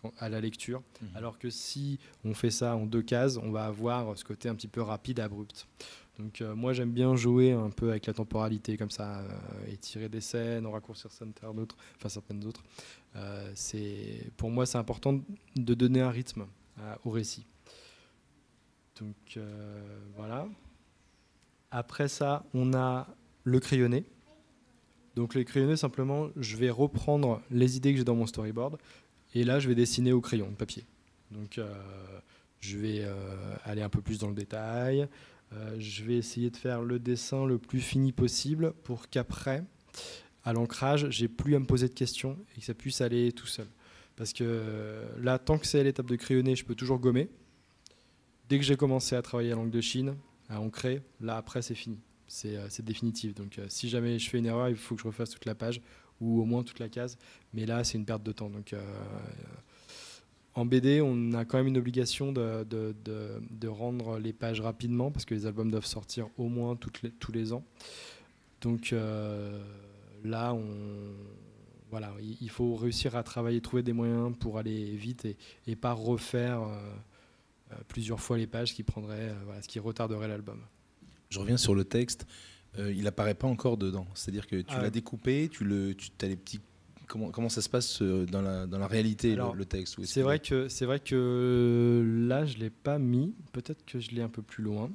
à la lecture. Mmh. Alors que si on fait ça en deux cases, on va avoir ce côté un petit peu rapide, abrupt. Donc euh, moi j'aime bien jouer un peu avec la temporalité comme ça, euh, étirer des scènes, en raccourcir certaines d'autres, enfin certaines d'autres. Euh, c'est, pour moi c'est important de donner un rythme à, au récit. Donc euh, voilà. Après ça, on a le crayonné. Donc le crayonné, simplement, je vais reprendre les idées que j'ai dans mon storyboard et là je vais dessiner au crayon de papier. Donc euh, je vais euh, aller un peu plus dans le détail. Euh, je vais essayer de faire le dessin le plus fini possible pour qu'après, à l'ancrage, j'ai plus à me poser de questions et que ça puisse aller tout seul. Parce que euh, là, tant que c'est à l'étape de crayonner, je peux toujours gommer. Dès que j'ai commencé à travailler à l'encre de Chine, à ancrer, là après c'est fini. C'est, euh, c'est définitif. Donc euh, si jamais je fais une erreur, il faut que je refasse toute la page ou au moins toute la case. Mais là, c'est une perte de temps. Donc euh, en B D, on a quand même une obligation de, de, de, de rendre les pages rapidement parce que les albums doivent sortir au moins toutes les, tous les ans. Donc euh, là, on, voilà, il faut réussir à travailler, trouver des moyens pour aller vite et, et pas refaire euh, euh, plusieurs fois les pages qui prendraient, euh, voilà, ce qui retarderait l'album. Je reviens sur le texte. Euh, il apparaît pas encore dedans. C'est-à-dire que tu Ah l'as ouais. découpé, tu le, tu as les petits. Comment, comment ça se passe euh, dans la, dans la réalité, Alors, le, le texte? C'est vrai, que, c'est vrai que là, je ne l'ai pas mis. Peut-être que je l'ai un peu plus loin.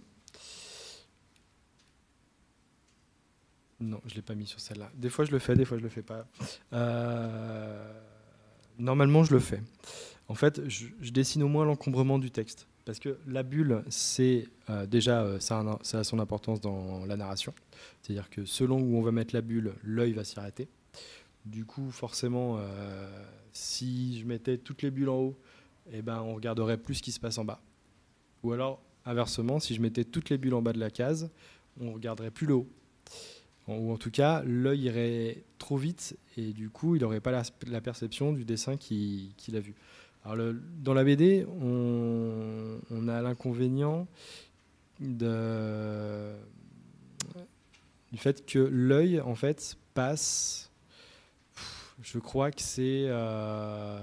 Non, je ne l'ai pas mis sur celle-là. Des fois, je le fais, des fois, je ne le fais pas. Euh, normalement, je le fais. En fait, je, je dessine au moins l'encombrement du texte. Parce que la bulle, c'est euh, déjà, euh, ça, a un, ça a son importance dans la narration. C'est-à-dire que selon où on va mettre la bulle, l'œil va s'y arrêter. Du coup, forcément, euh, si je mettais toutes les bulles en haut, eh ben, on regarderait plus ce qui se passe en bas. Ou alors, inversement, si je mettais toutes les bulles en bas de la case, on regarderait plus le haut. Ou en tout cas, l'œil irait trop vite et du coup, il n'aurait pas la, la perception du dessin qu'il, qu'il a vu. Alors le, dans la B D, on, on a l'inconvénient de, du fait que l'œil, en fait, passe... Je crois que c'est euh,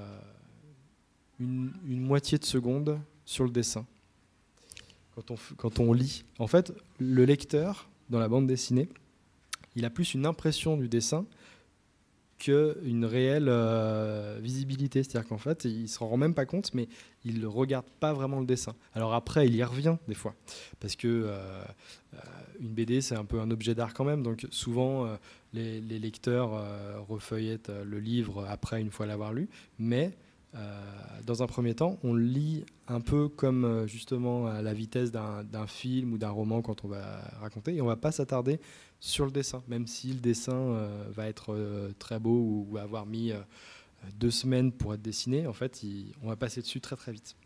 une, une moitié de seconde sur le dessin. Quand on, quand on lit. En fait, le lecteur, dans la bande dessinée, il a plus une impression du dessin qu'une réelle euh, visibilité. C'est-à-dire qu'en fait, il ne se rend même pas compte, mais il ne regarde pas vraiment le dessin. Alors après, il y revient des fois. Parce que euh, une B D, c'est un peu un objet d'art quand même. Donc souvent, euh, les, les lecteurs euh, refeuillettent le livre après, une fois l'avoir lu. Mais euh, dans un premier temps, on lit un peu comme justement à la vitesse d'un, d'un film ou d'un roman quand on va raconter. Et on ne va pas s'attarder sur le dessin, même si le dessin euh, va être euh, très beau ou, ou avoir mis euh, deux semaines pour être dessiné. En fait, il, on va passer dessus très très vite.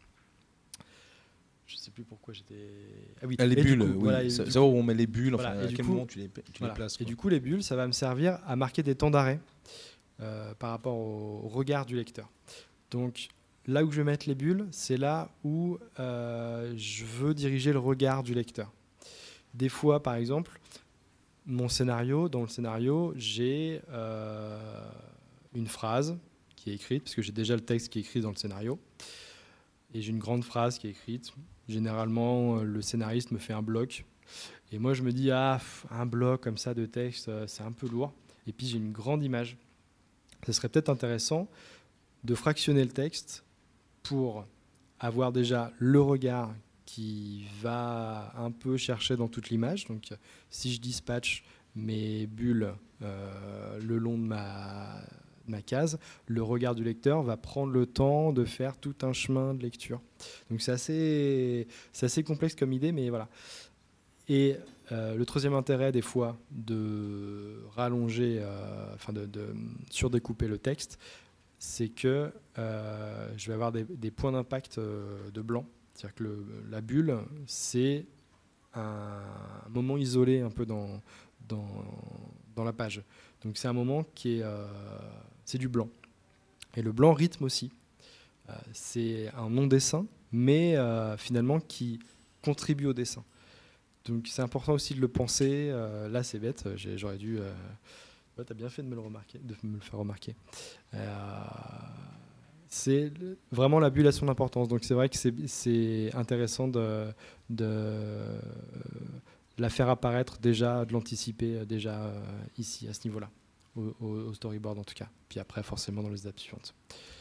Je ne sais plus pourquoi j'étais... Ah oui, ah, les bulles, coup, oui. Voilà, ça, ça où on met les bulles, enfin, voilà, à quel coup, moment tu les, tu voilà. les places, et quoi. du coup, les bulles, ça va me servir à marquer des temps d'arrêt euh, par rapport au regard du lecteur. Donc, là où je vais mettre les bulles, c'est là où euh, je veux diriger le regard du lecteur. Des fois, par exemple, mon scénario, dans le scénario, j'ai euh, une phrase qui est écrite, parce que j'ai déjà le texte qui est écrit dans le scénario, et j'ai une grande phrase qui est écrite. Généralement, le scénariste me fait un bloc, et moi je me dis, ah, un bloc comme ça de texte, c'est un peu lourd, et puis j'ai une grande image. Ce serait peut-être intéressant de fractionner le texte pour avoir déjà le regard qui va un peu chercher dans toute l'image. Donc, si je dispatche mes bulles euh, le long de ma, ma case, le regard du lecteur va prendre le temps de faire tout un chemin de lecture. Donc, c'est assez, c'est assez complexe comme idée, mais voilà. Et euh, le troisième intérêt, des fois, de rallonger, euh, enfin de, de surdécouper le texte, c'est que euh, je vais avoir des, des points d'impact euh, de blanc. C'est-à-dire que le, la bulle, c'est un moment isolé un peu dans, dans, dans la page. Donc c'est un moment qui est, euh, c'est du blanc. Et le blanc rythme aussi. Euh, c'est un non-dessin, mais euh, finalement qui contribue au dessin. Donc c'est important aussi de le penser. Euh, là c'est bête, j'ai, j'aurais dû... Euh, ouais, t'as bien fait de me le remarquer, de me le faire remarquer. Euh, c'est vraiment la bulle a son importance. Donc c'est vrai que c'est intéressant de, de la faire apparaître déjà, de l'anticiper déjà euh, ici, à ce niveau-là, au, au storyboard en tout cas. Puis après, forcément, dans les étapes suivantes.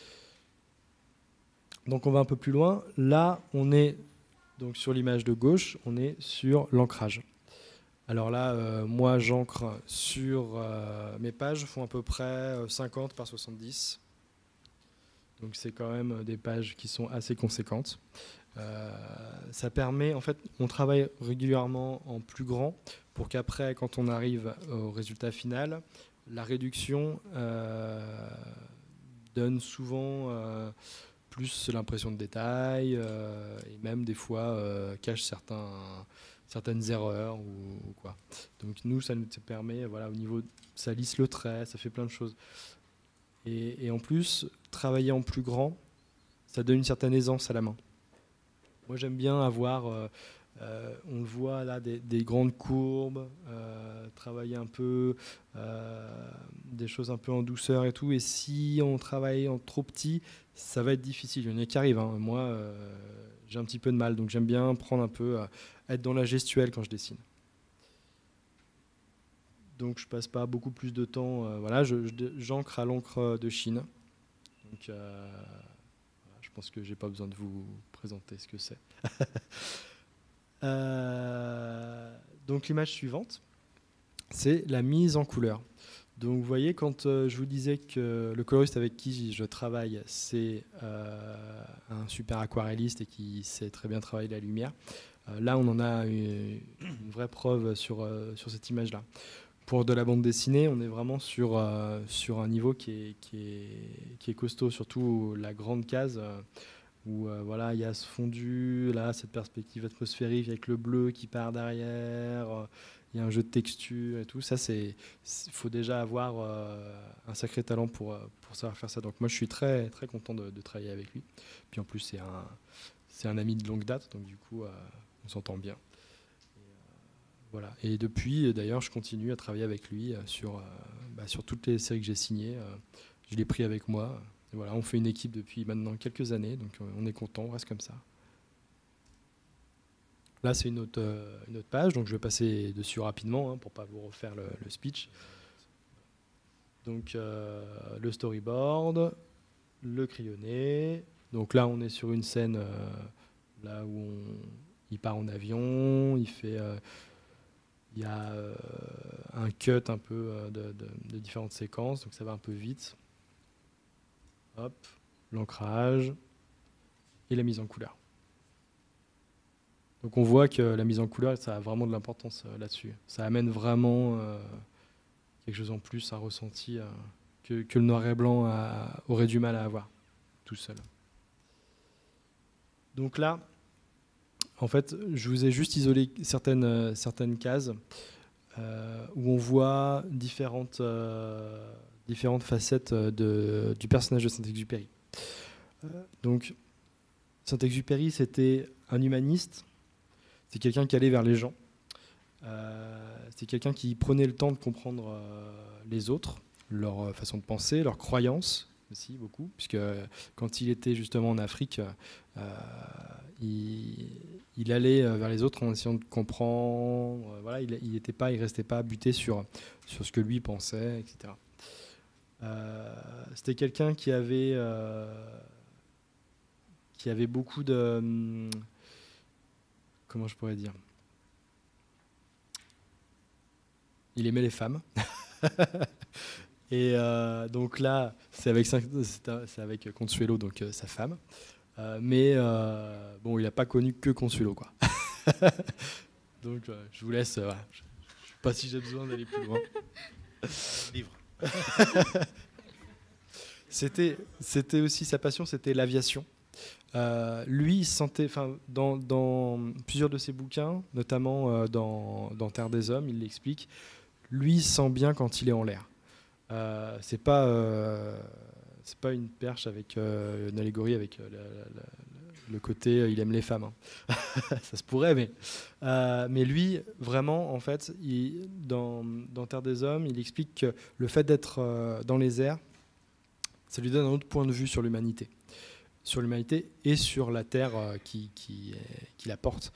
Donc on va un peu plus loin. Là, on est donc sur l'image de gauche, on est sur l'ancrage. Alors là, euh, moi, j'ancre sur euh, mes pages, font à peu près cinquante par soixante-dix. Donc c'est quand même des pages qui sont assez conséquentes. Euh, ça permet, en fait, on travaille régulièrement en plus grand pour qu'après, quand on arrive au résultat final, la réduction euh, donne souvent euh, plus l'impression de détail euh, et même des fois euh, cache certains, certaines erreurs ou, ou quoi. Donc nous, ça nous permet, voilà, au niveau, ça lisse le trait, ça fait plein de choses. Et, et en plus, travailler en plus grand, ça donne une certaine aisance à la main. Moi, j'aime bien avoir, euh, euh, on le voit là, des, des grandes courbes, euh, travailler un peu, euh, des choses un peu en douceur et tout. Et si on travaille en trop petit, ça va être difficile. Il y en a qui arrivent, hein. Moi, euh, j'ai un petit peu de mal. Donc, j'aime bien prendre un peu, euh, être dans la gestuelle quand je dessine. Donc je passe pas beaucoup plus de temps. Euh, voilà, j'encre je, à l'encre de Chine. Donc euh, voilà, je pense que j'ai pas besoin de vous présenter ce que c'est. euh, donc l'image suivante, c'est la mise en couleur. Donc vous voyez, quand euh, je vous disais que le coloriste avec qui je travaille, c'est euh, un super aquarelliste et qui sait très bien travailler la lumière. Euh, là, on en a une, une vraie preuve sur, euh, sur cette image-là. Pour de la bande dessinée, on est vraiment sur, euh, sur un niveau qui est, qui, est, qui est costaud, surtout la grande case euh, où euh, voilà, il y a ce fondu, là, cette perspective atmosphérique avec le bleu qui part derrière, euh, il y a un jeu de texture et tout. Ça, c'est, il faut déjà avoir euh, un sacré talent pour, pour savoir faire ça. Donc moi, je suis très, très content de, de travailler avec lui. Puis en plus, c'est un, c'est un ami de longue date, donc du coup, euh, on s'entend bien. Voilà. Et depuis, d'ailleurs, je continue à travailler avec lui sur, euh, bah, sur toutes les séries que j'ai signées. Euh, je l'ai pris avec moi. Et voilà, on fait une équipe depuis maintenant quelques années, donc euh, on est content, on reste comme ça. Là, c'est une autre, euh, une autre page, donc je vais passer dessus rapidement hein, pour ne pas vous refaire le, le speech. Donc euh, le storyboard, le crayonné. Donc là, on est sur une scène euh, là où on, il part en avion, il fait... Euh, Il y a euh, un cut un peu euh, de, de, de différentes séquences, donc ça va un peu vite. Hop, l'ancrage et la mise en couleur. Donc on voit que la mise en couleur, ça a vraiment de l'importance euh, là-dessus. Ça amène vraiment euh, quelque chose en plus, un ressenti euh, que, que le noir et blanc a, aurait du mal à avoir tout seul. Donc là, en fait, je vous ai juste isolé certaines, euh, certaines cases euh, où on voit différentes, euh, différentes facettes de, du personnage de Saint-Exupéry. Euh, donc, Saint-Exupéry, c'était un humaniste, c'est quelqu'un qui allait vers les gens, euh, c'est quelqu'un qui prenait le temps de comprendre euh, les autres, leur façon de penser, leurs croyances aussi, beaucoup, puisque quand il était justement en Afrique, euh, il, il allait vers les autres en essayant de comprendre. Voilà, il il était pas, il restait pas buté sur sur ce que lui pensait, et cetera. Euh, c'était quelqu'un qui avait euh, qui avait beaucoup de hum, comment je pourrais dire. Il aimait les femmes. Et euh, donc là, c'est avec, c'est avec Consuelo, donc euh, sa femme. Euh, mais euh, bon, il n'a pas connu que Consuelo, quoi. Donc euh, je vous laisse. Euh, voilà. Je ne sais pas si j'ai besoin d'aller plus loin. Livre. C'était, c'était aussi sa passion, c'était l'aviation. Euh, lui, il sentait, enfin, dans, dans plusieurs de ses bouquins, notamment euh, dans, dans Terre des Hommes, il l'explique. Lui, il sent bien quand il est en l'air. Euh, c'est pas euh, c'est pas une perche avec euh, une allégorie avec euh, la, la, la, le côté euh, il aime les femmes hein. Ça se pourrait mais euh, mais lui vraiment en fait il, dans, dans Terre des Hommes il explique que le fait d'être euh, dans les airs ça lui donne un autre point de vue sur l'humanité, sur l'humanité et sur la terre euh, qui, qui, qui la porte.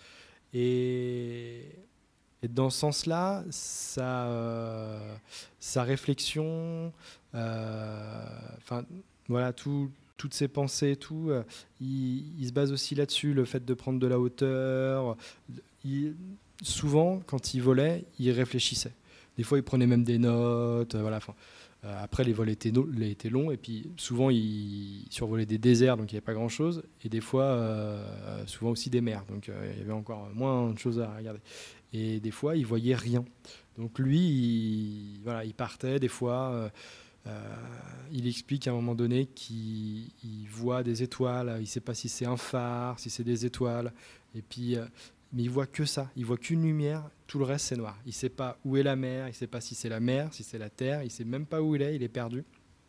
Et, et dans ce sens-là, sa, euh, sa réflexion, euh, enfin voilà, tout, toutes ses pensées, tout, euh, il, il se base aussi là-dessus, le fait de prendre de la hauteur. Il, souvent, quand il volait, il réfléchissait. Des fois, il prenait même des notes. Euh, voilà, enfin, euh, après, les vols étaient, no- les étaient longs. Et puis, souvent, il survolait des déserts, donc il n'y avait pas grand-chose. Et des fois, euh, souvent aussi des mers. Donc, euh, il y avait encore moins de choses à regarder. Et des fois, il voyait rien. Donc, lui, il, voilà, il partait. Des fois, euh, euh, il explique à un moment donné qu'il il voit des étoiles. Il ne sait pas si c'est un phare, si c'est des étoiles. Et puis... Euh, mais il voit que ça, il voit qu'une lumière, tout le reste c'est noir. Il ne sait pas où est la mer, il ne sait pas si c'est la mer, si c'est la terre, il ne sait même pas où il est, il est perdu.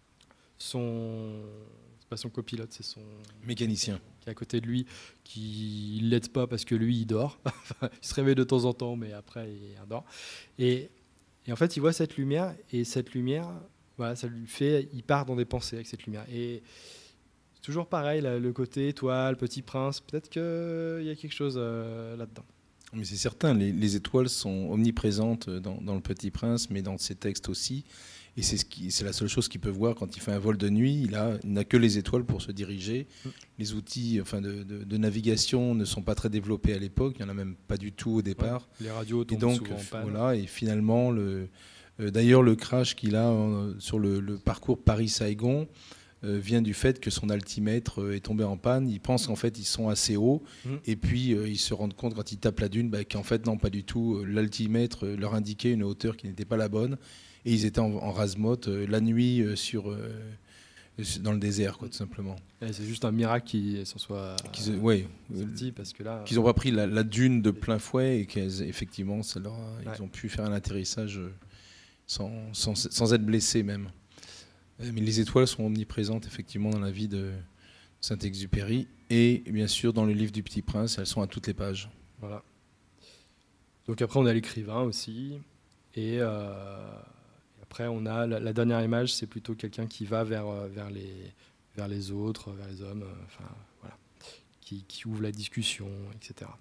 Son, c'est pas son copilote, c'est son mécanicien qui est à côté de lui, qui ne l'aide pas parce que lui il dort. Il se réveille de temps en temps, mais après il dort. Et, et en fait il voit cette lumière, et cette lumière, voilà, ça lui fait, il part dans des pensées avec cette lumière. Et toujours pareil, là, le côté étoile, petit prince, peut-être qu'il y a quelque chose euh, là-dedans. Mais c'est certain, les, les étoiles sont omniprésentes dans, dans le Petit Prince, mais dans ses textes aussi. Et c'est, ce qui, c'est la seule chose qu'il peut voir quand il fait un vol de nuit. Il, a, il n'a que les étoiles pour se diriger. Mmh. Les outils enfin, de, de, de navigation ne sont pas très développés à l'époque. Il n'y en a même pas du tout au départ. Ouais, les radios tombent et donc, souvent en panne. Voilà, et finalement, le, euh, d'ailleurs, le crash qu'il a euh, sur le, le parcours Paris-Saigon vient du fait que son altimètre est tombé en panne. Ils pensent qu'en fait ils sont assez hauts, mmh. et puis euh, ils se rendent compte quand ils tapent la dune bah, qu'en fait non, pas du tout. L'altimètre leur indiquait une hauteur qui n'était pas la bonne, et ils étaient en, en rase-motte euh, la nuit euh, sur, euh, dans le désert, quoi, tout simplement. Et c'est juste un miracle qu'ils s'en soient qu'ils, ouais, sortis, parce que là, qu'ils n'ont pas pris la, la dune de plein fouet, et qu'effectivement ça leur a, ouais. ils ont pu faire un atterrissage sans, sans, sans être blessés même. Mais les étoiles sont omniprésentes effectivement dans la vie de Saint-Exupéry, et bien sûr dans le livre du Petit Prince, elles sont à toutes les pages. Voilà. Donc après on a l'écrivain aussi, et, euh, et après on a la, la dernière image, c'est plutôt quelqu'un qui va vers, vers, les, vers les autres, vers les hommes, enfin voilà, qui, qui ouvre la discussion, et cetera.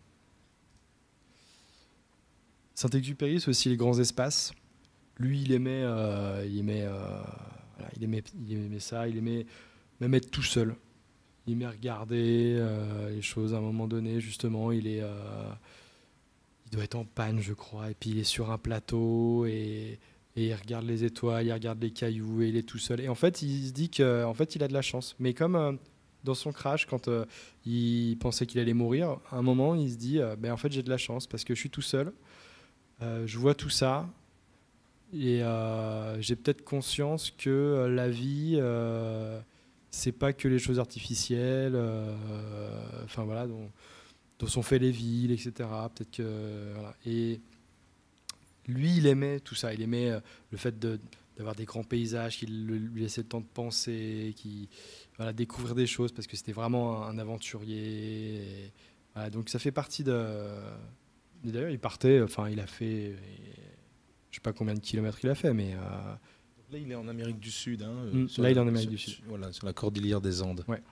Saint-Exupéry, c'est aussi les grands espaces. Lui, il aimait, euh, il aimait euh, Voilà, il, aimait, il aimait ça, il aimait même être tout seul. Il aimait regarder euh, les choses à un moment donné, justement. Il, est, euh, il doit être en panne, je crois, et puis il est sur un plateau, et, et il regarde les étoiles, il regarde les cailloux, et il est tout seul. Et en fait, il se dit qu'en fait, il a de la chance. Mais comme euh, dans son crash, quand euh, il pensait qu'il allait mourir, à un moment, il se dit euh, ben, en fait, j'ai de la chance parce que je suis tout seul, euh, je vois tout ça. Et euh, j'ai peut-être conscience que euh, la vie, euh, c'est pas que les choses artificielles, euh, enfin voilà, dont, dont sont faites les villes, et cetera. Peut-être que voilà. Et lui, il aimait tout ça. Il aimait euh, le fait de, d'avoir des grands paysages, qu'il lui laissait le temps de penser, qu'il voilà, découvrir des choses, parce que c'était vraiment un, un aventurier. Et, voilà, donc ça fait partie de. Et d'ailleurs, il partait. Enfin, il a fait. Et, je ne sais pas combien de kilomètres il a fait, mais... Euh... Là, il est en Amérique du Sud. Hein, mmh, là, la, il est en Amérique sur, du Sud. Sur, voilà, sur la cordillère des Andes. Ouais.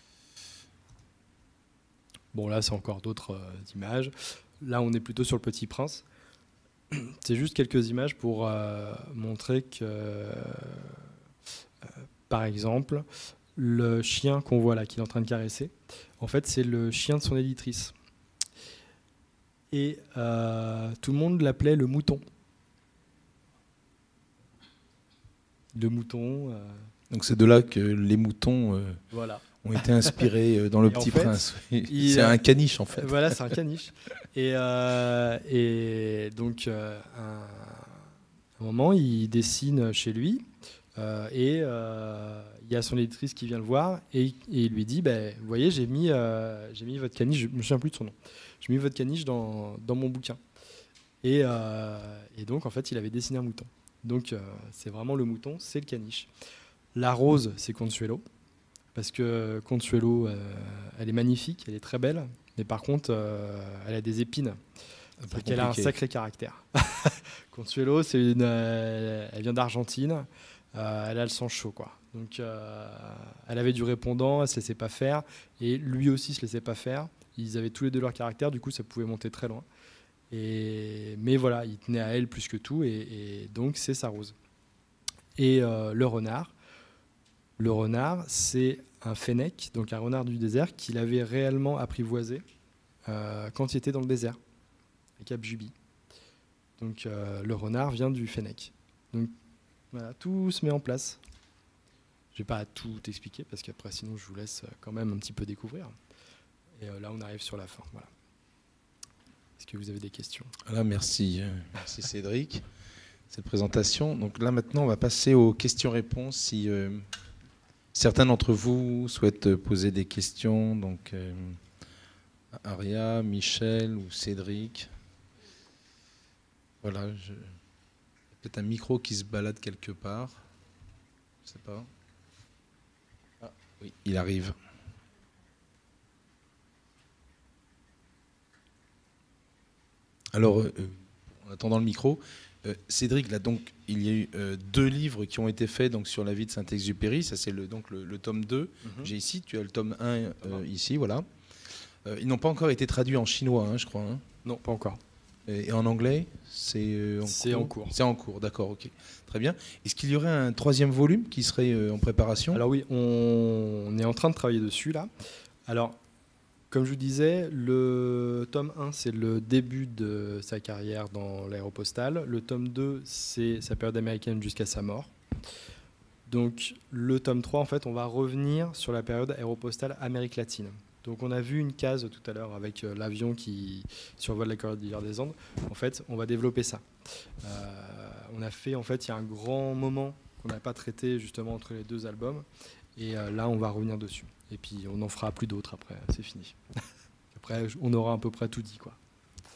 Bon, là, c'est encore d'autres euh, images. Là, on est plutôt sur le Petit Prince. C'est juste quelques images pour euh, montrer que, euh, par exemple, le chien qu'on voit là, qu'il est en train de caresser, en fait, c'est le chien de son éditrice. Et euh, tout le monde l'appelait le mouton. Le mouton. Euh... Donc c'est de là que les moutons euh, voilà. ont été inspirés euh, dans Le Petit en fait, Prince. il, c'est un caniche en fait. Voilà, c'est un caniche. et, euh, et donc, euh, un, un moment, il dessine chez lui, euh, et euh, il y a son éditrice qui vient le voir, et, et il lui dit, bah, vous voyez, j'ai mis, euh, j'ai mis votre caniche, je ne me souviens plus de son nom, j'ai mis votre caniche dans, dans mon bouquin. Et, euh, et donc, en fait, il avait dessiné un mouton. Donc, euh, c'est vraiment le mouton, c'est le caniche. La rose, c'est Consuelo, parce que Consuelo, euh, elle est magnifique, elle est très belle, mais par contre, euh, elle a des épines. C'est qu'elle a un sacré caractère. Consuelo, c'est une, euh, elle vient d'Argentine. euh, elle a le sang chaud, quoi. Donc, euh, elle avait du répondant, elle se laissait pas faire, et lui aussi se laissait pas faire. Ils avaient tous les deux leur caractère, du coup, ça pouvait monter très loin. Et, mais voilà, il tenait à elle plus que tout, et, et donc c'est sa rose. Et euh, le renard, le renard, c'est un fennec, donc un renard du désert, qu'il avait réellement apprivoisé euh, quand il était dans le désert, à Cap Juby. Donc euh, le renard vient du fennec. Donc voilà, tout se met en place. Je ne vais pas tout expliquer parce qu'après sinon je vous laisse quand même un petit peu découvrir. Et euh, là on arrive sur la fin. Voilà. Est-ce que vous avez des questions? Voilà, merci, merci Cédric, cette présentation. Donc là maintenant on va passer aux questions-réponses. Si euh, certains d'entre vous souhaitent poser des questions, donc euh, Aria, Michel ou Cédric. Voilà, je... peut-être un micro qui se balade quelque part. Je ne sais pas. Ah, oui, il arrive. Alors, euh, en attendant le micro, euh, Cédric, là, donc, il y a eu euh, deux livres qui ont été faits donc, sur la vie de Saint-Exupéry. Ça, c'est le, donc, le, le tome deux. Mm-hmm. J'ai ici, tu as le tome un euh, ici, voilà. Euh, ils n'ont pas encore été traduits en chinois, hein, je crois. Hein. Non, pas encore. Et en anglais, c'est euh, en, c'est en cours. C'est en cours, d'accord, ok. Très bien. Est-ce qu'il y aurait un troisième volume qui serait euh, en préparation? Alors oui, on, on est en train de travailler dessus, là. Alors, comme je vous disais, le tome un, c'est le début de sa carrière dans l'Aéropostale. Le tome deux, c'est sa période américaine jusqu'à sa mort. Donc, le tome trois, en fait, on va revenir sur la période Aéropostale Amérique latine. Donc on a vu une case tout à l'heure avec euh, l'avion qui survole la cordillère des Andes. En fait, on va développer ça. Euh, on a fait, en fait, il y a un grand moment qu'on n'a pas traité justement entre les deux albums. Et euh, là, on va revenir dessus. Et puis, on n'en fera plus d'autres après. C'est fini. Après, on aura à peu près tout dit, quoi.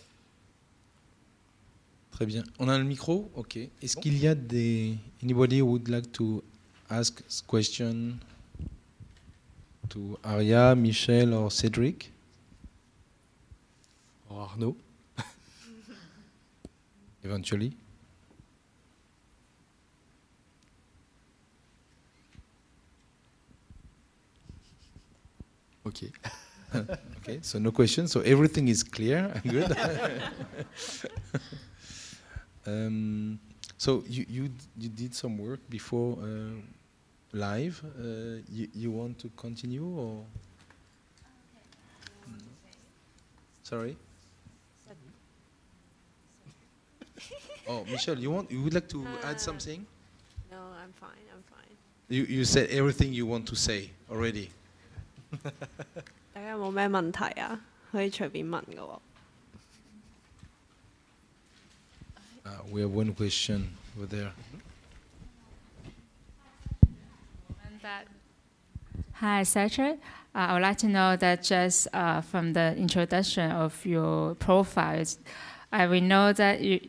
Très bien. On a le micro? Ok. Est-ce bon. qu'il y a des... Anybody who would like to ask a question to Aria, Michel or Cédric? Or Arnaud? Eventually. Okay. Okay, so no question. So everything is clear. Good. um, so you, you you did some work before uh, live. Uh, you you want to continue or? No. Sorry. Oh, Michel, you want you would like to uh, add something? No, I'm fine. I'm fine. You you said everything you want to say already. 大家有冇咩問題啊？可以隨便問㗎喎。 Uh, we have one question over there. Hi, Cedric. Uh, I would like to know that just uh, from the introduction of your profiles, I will know that you.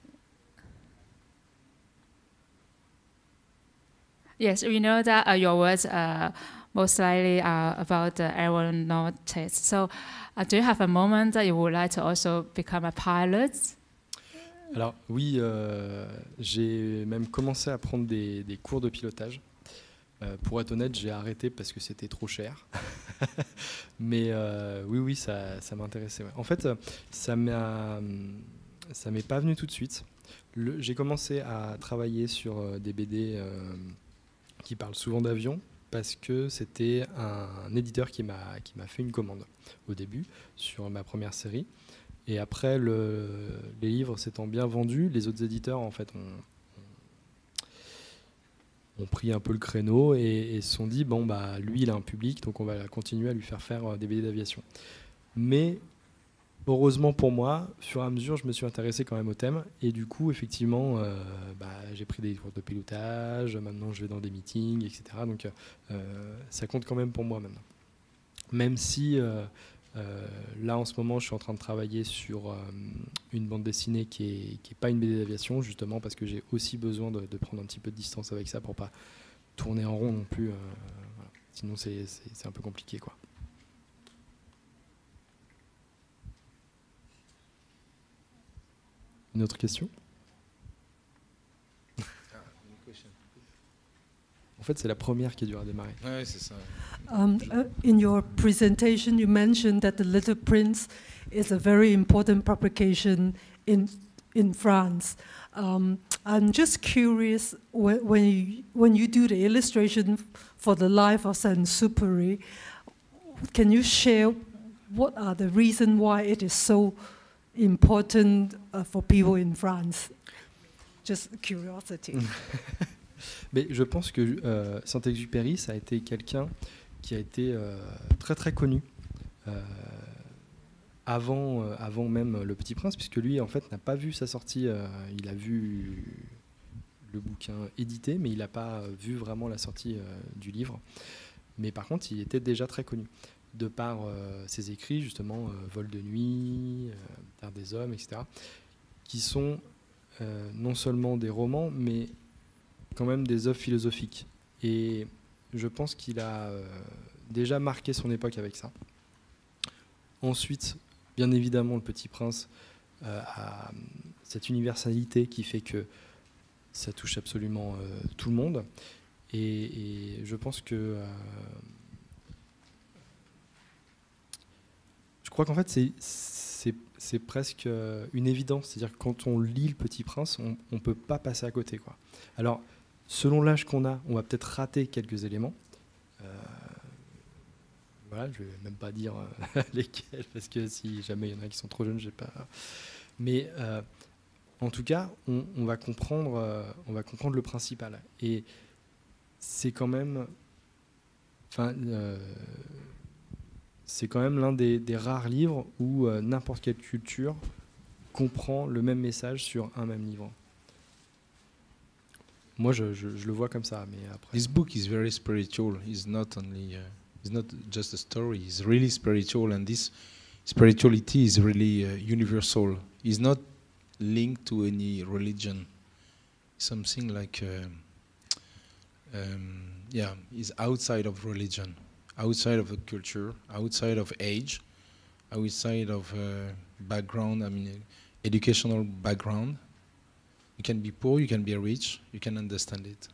Yes, we know that uh, your words uh, most likely are about the aeronautics. So, uh, do you have a moment that you would like to also become a pilot? Alors oui, euh, j'ai même commencé à prendre des, des cours de pilotage. Euh, pour être honnête, j'ai arrêté parce que c'était trop cher. Mais euh, oui, oui, ça, ça m'intéressait. Ouais. En fait, ça m'a, ça m'est pas venu tout de suite. Le, j'ai commencé à travailler sur euh, des B D euh, qui parlent souvent d'avions parce que c'était un, un éditeur qui m'a, qui m'a fait une commande au début sur ma première série. Et après, le, les livres s'étant bien vendus, les autres éditeurs en fait ont, ont, ont pris un peu le créneau et, et se sont dit bon bah lui il a un public donc on va continuer à lui faire faire des B D d'aviation. Mais heureusement pour moi, au fur et à mesure, je me suis intéressé quand même au thème et du coup effectivement euh, bah, j'ai pris des cours de pilotage, maintenant je vais dans des meetings, et cetera. Donc euh, ça compte quand même pour moi maintenant. Même si euh, Euh, là, en ce moment, je suis en train de travailler sur euh, une bande dessinée qui n'est qui est pas une B D d'aviation, justement parce que j'ai aussi besoin de, de prendre un petit peu de distance avec ça pour pas tourner en rond non plus. Euh, voilà. Sinon, c'est, c'est, c'est un peu compliqué, quoi. Une autre question? fait, c'est la première qui est dure à démarrer. Ouais, c'est ça. Um, uh, in your presentation, you mentioned that The Little Prince is a very important publication in in France. Um, I'm just curious, when, when, you, when you do the illustration for the life of Saint-Exupéry, can you share what are the reasons why it is so important uh, for people in France? Just curiosity. Mais je pense que euh, Saint-Exupéry, ça a été quelqu'un qui a été euh, très très connu. Euh, Avant, euh, avant même Le Petit Prince, puisque lui, en fait, n'a pas vu sa sortie. Euh, il a vu le bouquin édité, mais il n'a pas vu vraiment la sortie euh, du livre. Mais par contre, il était déjà très connu, de par euh, ses écrits, justement, euh, Vol de nuit, euh, Terre des hommes, et cetera, qui sont euh, non seulement des romans, mais quand même des œuvres philosophiques. Et je pense qu'il a euh, déjà marqué son époque avec ça. Ensuite, bien évidemment, Le Petit Prince euh, a cette universalité qui fait que ça touche absolument euh, tout le monde. Et, et je pense que... Euh, je crois qu'en fait, c'est, c'est, c'est presque une évidence. C'est-à-dire que quand on lit Le Petit Prince, on ne peut pas passer à côté, quoi. Alors, selon l'âge qu'on a, on va peut-être rater quelques éléments. Euh, Voilà, je ne vais même pas dire euh, lesquels, parce que si jamais il y en a qui sont trop jeunes, j'ai pas. Mais euh, en tout cas, on, on, va comprendre, euh, on va comprendre le principal. Et c'est quand même, enfin, euh, c'est quand même l'un des, des rares livres où euh, n'importe quelle culture comprend le même message sur un même livre. Moi, je, je, je le vois comme ça, mais après. This book is very spiritual. It's not only. Uh It's not just a story, it's really spiritual, and this spirituality is really uh, universal. It's not linked to any religion. Something like, uh, um, yeah, is outside of religion, outside of the culture, outside of age, outside of uh, background, I mean, educational background. You can be poor, you can be rich, you can understand it.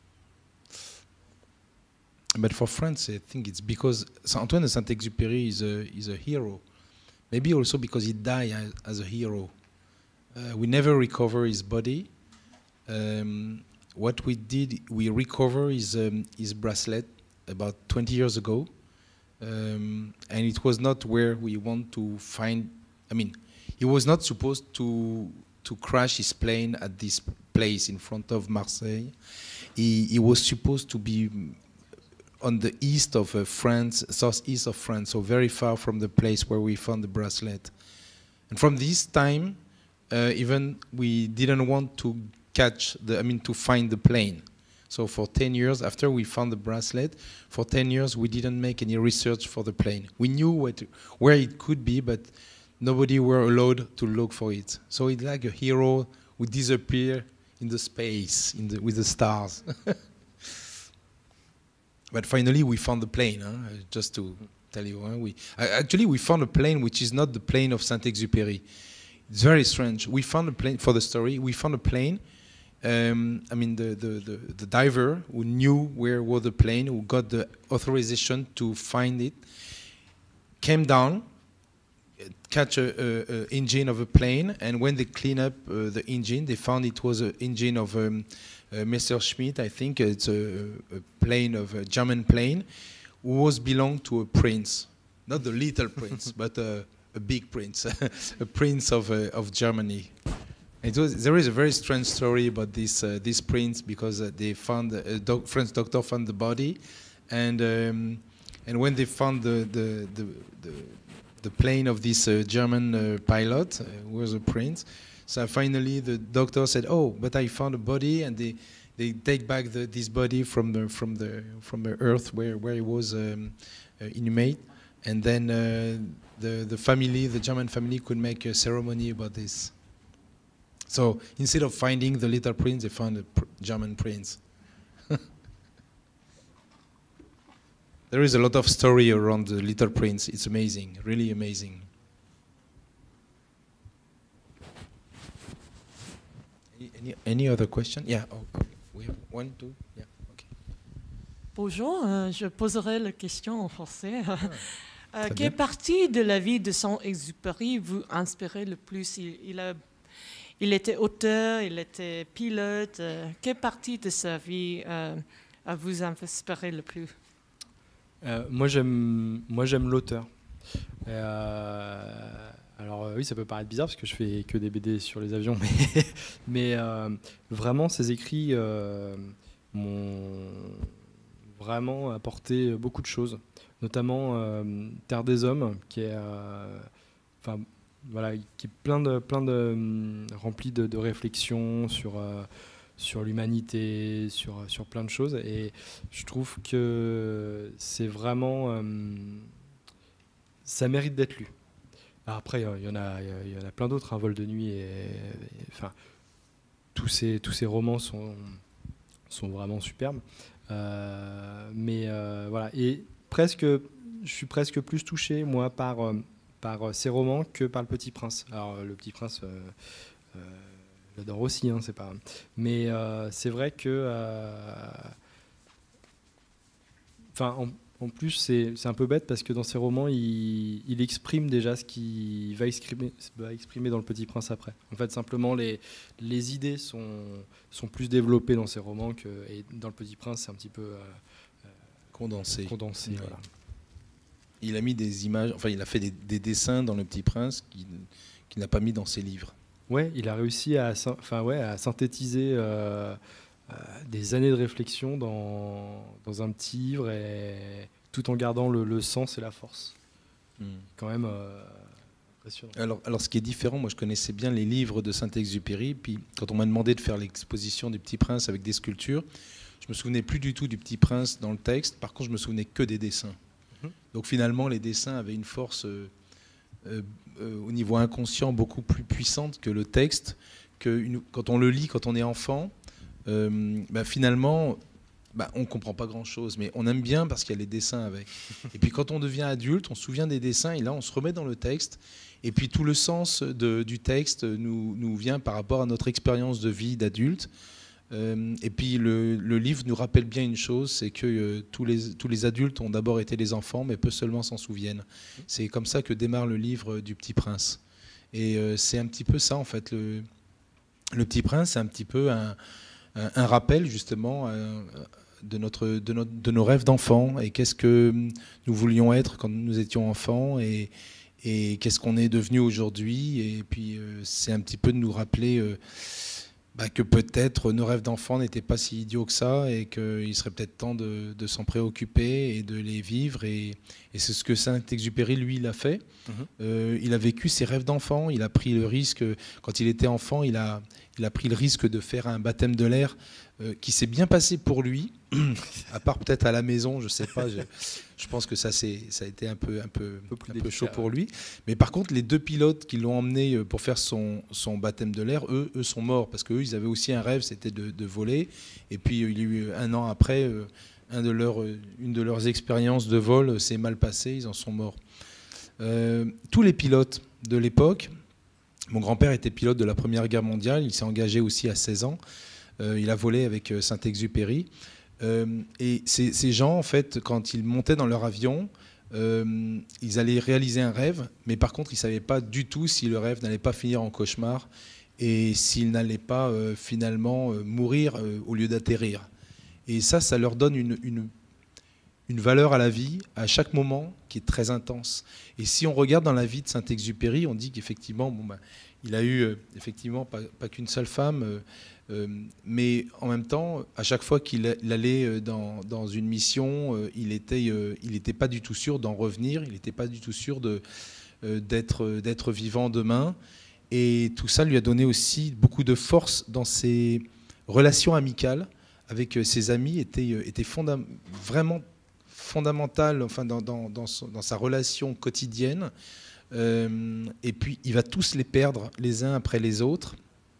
But for France, I think it's because Antoine de Saint-Exupéry is a, is a hero. Maybe also because he died as, as a hero. Uh, we never recover his body. Um, what we did, we recover his, um, his bracelet about twenty years ago. Um, and it was not where we want to find, I mean, he was not supposed to, to crash his plane at this place in front of Marseille. He, he was supposed to be on the east of uh, France, southeast of France, so very far from the place where we found the bracelet. And from this time, uh, even we didn't want to catch the, I mean, to find the plane. So for ten years, after we found the bracelet, for ten years we didn't make any research for the plane. We knew what, where it could be, but nobody were allowed to look for it. So it's like a hero who disappeared in the space, in the, with the stars. But finally, we found the plane, huh? Just to tell you. Huh? We, uh, actually, we found a plane which is not the plane of Saint-Exupéry. It's very strange. We found a plane, for the story, we found a plane. Um, I mean, the, the, the, the diver who knew where was the plane, who got the authorization to find it, came down, catch a, a, a engine of a plane, and when they clean up uh, the engine, they found it was an engine of um, uh, Messerschmitt, I think it's a, a plane of a German plane, who was belonged to a prince, not the little prince, but a, a big prince, a prince of uh, of Germany. It was, there is a very strange story about this uh, this prince, because uh, they found a doc French doctor found the body, and um, and when they found the the the, the the plane of this uh, German uh, pilot, uh, who was a prince. So finally the doctor said, "Oh, but I found a body," and they they take back the, this body from the from the from the earth where where it was um, uh, inhumate, and then uh, the the family, the German family, could make a ceremony about this. So instead of finding the little prince, they found a pr German prince. There is a lot of story around the Little Prince. It's amazing, really amazing. Any, any, any other question? Yeah, oh, okay. We have one, two, yeah, okay. bonjour, euh, je poserai la question en français. Ah, euh, quelle partie de la vie de Saint-Exupéry vous inspire le plus? il, il, a, il était auteur, il était pilote. Euh, quelle partie de sa vie euh, vous inspiré le plus? euh, Moi, j'aime, moi, j'aime l'auteur. Euh, alors euh, oui, ça peut paraître bizarre parce que je fais que des B D sur les avions, mais, mais euh, vraiment, ces écrits euh, m'ont vraiment apporté beaucoup de choses, notamment euh, Terre des Hommes, qui est, euh, enfin, voilà, qui est plein de, plein de rempli de, de réflexions sur euh, sur l'humanité, sur sur plein de choses, et je trouve que c'est vraiment euh, ça mérite d'être lu. Après, il y en a, il y en a plein d'autres, un hein, Vol de nuit, et, et, enfin, tous ces, tous ces romans sont, sont vraiment superbes. Euh, mais euh, voilà, et presque, je suis presque plus touché, moi, par, par ces romans que par Le Petit Prince. Alors, Le Petit Prince, euh, euh, j'adore aussi, hein, c'est pas. Mais euh, c'est vrai que, enfin, euh, en plus, c'est, c'est un peu bête parce que dans ses romans, il, il exprime déjà ce qu'il va exprimer, va exprimer dans Le Petit Prince après. En fait, simplement, les, les idées sont, sont plus développées dans ses romans que et dans Le Petit Prince, c'est un petit peu euh, condensé. condensé Ouais. voilà. Il a mis des images, enfin, il a fait des, des dessins dans Le Petit Prince qu'il, qu'il n'a pas mis dans ses livres. Ouais, il a réussi à, enfin, ouais, à synthétiser euh, euh, des années de réflexion dans, dans un petit livre, et tout en gardant le, le sens et la force. Mm. Quand même euh, impressionnant. Alors, alors, ce qui est différent, moi je connaissais bien les livres de Saint-Exupéry, puis quand on m'a demandé de faire l'exposition du Petit Prince avec des sculptures, je me souvenais plus du tout du Petit Prince dans le texte, par contre je me souvenais que des dessins. Mm. Donc finalement les dessins avaient une force euh, euh, euh, au niveau inconscient beaucoup plus puissante que le texte, que une, quand on le lit quand on est enfant, euh, bah, finalement... Bah, on ne comprend pas grand-chose, mais on aime bien parce qu'il y a les dessins avec. Et puis quand on devient adulte, on se souvient des dessins, et là on se remet dans le texte, et puis tout le sens de, du texte nous, nous vient par rapport à notre expérience de vie d'adulte. Euh, et puis le, le livre nous rappelle bien une chose, c'est que euh, tous, les, tous les adultes ont d'abord été les enfants, mais peu seulement s'en souviennent. C'est comme ça que démarre le livre du Petit Prince. Et euh, c'est un petit peu ça en fait. Le, le Petit Prince, c'est un petit peu un, un, un rappel justement... Un, De, notre, de, notre, de nos rêves d'enfants, et qu'est-ce que nous voulions être quand nous étions enfants, et, et qu'est-ce qu'on est devenu aujourd'hui. Et puis euh, c'est un petit peu de nous rappeler euh, bah, que peut-être nos rêves d'enfants n'étaient pas si idiots que ça, et qu'il serait peut-être temps de, de s'en préoccuper et de les vivre. Et, et c'est ce que Saint-Exupéry, lui, il a fait. Mmh. Euh, il a vécu ses rêves d'enfant, il a pris le risque, quand il était enfant, il a, il a pris le risque de faire un baptême de l'air euh, qui s'est bien passé pour lui, à part peut-être à la maison, je sais pas, je, je pense que ça, c'est, ça a été un peu, un peu, un peu, un peu chaud pour lui. Mais par contre, les deux pilotes qui l'ont emmené pour faire son, son baptême de l'air, eux, eux sont morts, parce qu'eux, ils avaient aussi un rêve, c'était de, de voler. Et puis, il y a eu un an après, un de leurs, une de leurs expériences de vol s'est mal passée, ils en sont morts. Euh, tous les pilotes de l'époque, mon grand-père était pilote de la Première Guerre mondiale, il s'est engagé aussi à seize ans, euh, il a volé avec Saint-Exupéry. Euh, et ces, ces gens, en fait, quand ils montaient dans leur avion, euh, ils allaient réaliser un rêve, mais par contre, ils ne savaient pas du tout si le rêve n'allait pas finir en cauchemar et s'ils n'allaient pas euh, finalement euh, mourir euh, au lieu d'atterrir. Et ça, ça leur donne une, une, une valeur à la vie, à chaque moment, qui est très intense. Et si on regarde dans la vie de Saint-Exupéry, on dit qu'effectivement, bon, ben, il a eu euh, effectivement pas, pas qu'une seule femme, euh, Euh, mais en même temps, à chaque fois qu'il allait dans, dans une mission, euh, il n'était euh, il était pas du tout sûr d'en revenir, il n'était pas du tout sûr de, euh, d'être, d'être vivant demain. Et tout ça lui a donné aussi beaucoup de force dans ses relations amicales avec ses amis, était, était fonda- vraiment fondamental, enfin, dans, dans, dans, son, dans sa relation quotidienne. Euh, et puis, il va tous les perdre les uns après les autres.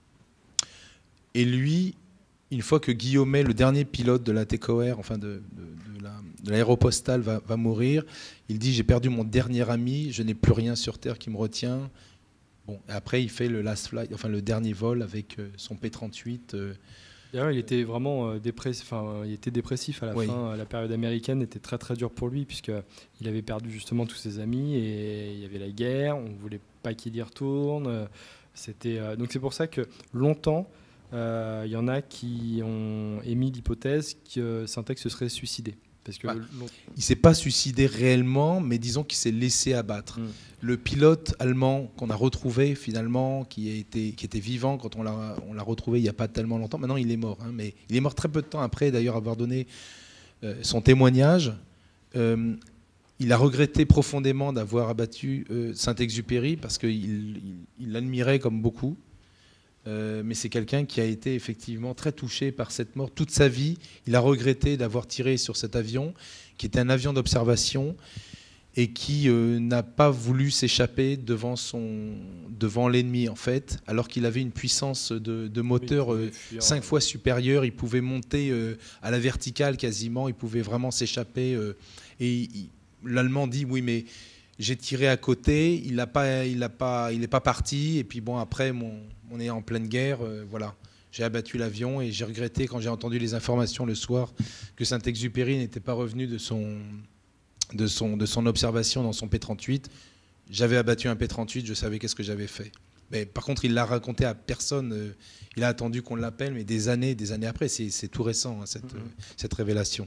Et lui, une fois que Guillaumet, le dernier pilote de la T C O R, enfin de, de, de, la, de l'aéropostale, va, va mourir, il dit « J'ai perdu mon dernier ami, je n'ai plus rien sur Terre qui me retient ». Bon, et après, il fait le last flight, enfin le dernier vol avec son P trente-huit euh, D'ailleurs, il était vraiment euh, dépressif. Enfin, il était dépressif à la oui. fin. La période américaine était très très dure pour lui puisqu'il avait perdu justement tous ses amis et il y avait la guerre. On ne voulait pas qu'il y retourne. C'était euh, donc c'est pour ça que longtemps, il euh, y en a qui ont émis l'hypothèse que Syntex se serait suicidé. Parce que bah, il ne s'est pas suicidé réellement, mais disons qu'il s'est laissé abattre. Mm. Le pilote allemand qu'on a retrouvé finalement, qui, a été, qui était vivant quand on l'a, on l'a retrouvé il n'y a pas tellement longtemps, maintenant il est mort. Hein, mais il est mort très peu de temps après d'ailleurs avoir donné euh, son témoignage. Euh, il a regretté profondément d'avoir abattu euh, Saint-Exupéry parce qu'il il, il l'admirait comme beaucoup. Euh, mais c'est quelqu'un qui a été effectivement très touché par cette mort. Toute sa vie, il a regretté d'avoir tiré sur cet avion, qui était un avion d'observation, et qui euh, n'a pas voulu s'échapper devant, son, devant l'ennemi, en fait, alors qu'il avait une puissance de, de moteur euh, cinq fois supérieure. Il pouvait monter euh, à la verticale quasiment, il pouvait vraiment s'échapper. Euh, et il, l'Allemand dit, oui, mais... j'ai tiré à côté, il n'est pas, il a pas, il est pas parti. Et puis bon, après, mon, on est en pleine guerre. Euh, voilà, j'ai abattu l'avion et j'ai regretté quand j'ai entendu les informations le soir que Saint-Exupéry n'était pas revenu de son, de son, de son observation dans son P trente-huit. J'avais abattu un P trente-huit, je savais qu'est-ce que j'avais fait. Mais par contre, il l'a raconté à personne. Euh, il a attendu qu'on l'appelle, mais des années, des années après. C'est, c'est tout récent, hein, cette, mmh. euh, cette révélation.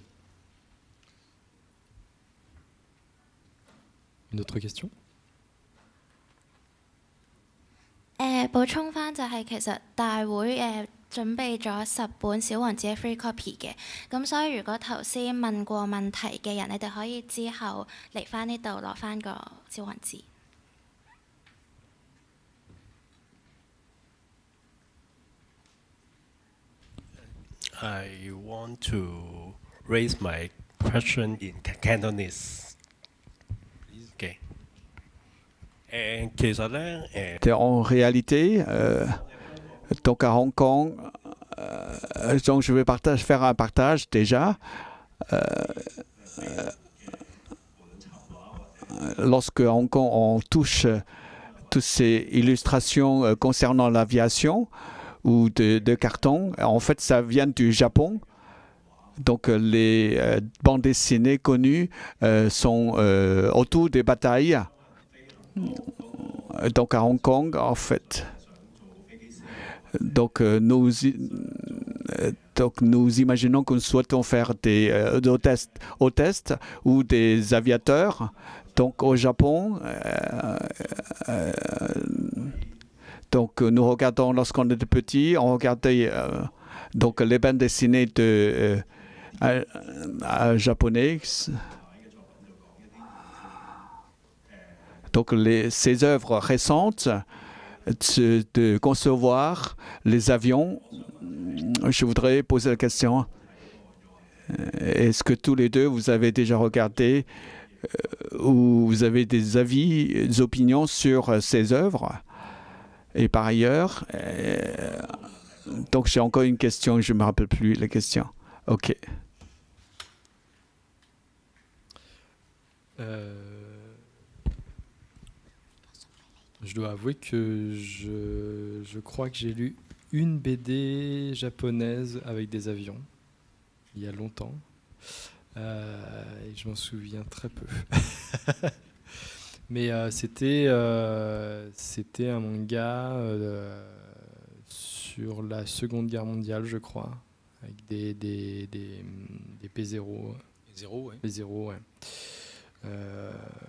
Une autre question? 誒補充翻就係其實大會誒準備咗十本小王子嘅 free copy 嘅，咁所以如果頭先問過問題嘅人，你哋可以之後嚟翻呢度攞翻個小王子。 I want to raise my question in Cantonese. Okay. Et en réalité, euh, donc à Hong Kong, euh, donc je vais partage, faire un partage déjà. Euh, euh, lorsque à Hong Kong on touche toutes ces illustrations euh, concernant l'aviation ou de, de carton, en fait ça vient du Japon. Donc les euh, bandes dessinées connues euh, sont euh, autour des batailles. Donc à Hong Kong, en fait. Donc euh, nous, euh, donc nous imaginons que nous souhaitons faire des euh, hôtesses, hôtesses ou des aviateurs. Donc au Japon, euh, euh, donc nous regardons lorsqu'on était petit, on regardait euh, donc les bandes dessinées de euh, à, à japonais. Donc les, ces œuvres récentes de, de concevoir les avions, je voudrais poser la question, est-ce que tous les deux vous avez déjà regardé euh, ou vous avez des avis, des opinions sur ces œuvres? Et par ailleurs, euh, donc j'ai encore une question, je ne me rappelle plus la question. Ok. Euh... Je dois avouer que je, je crois que j'ai lu une B D japonaise avec des avions, il y a longtemps, euh, et je m'en souviens très peu. Mais euh, c'était, euh, c'était un manga euh, sur la Seconde Guerre mondiale, je crois, avec des, des, des, des P zéro. P zéro, ouais. P zéro, ouais. Euh,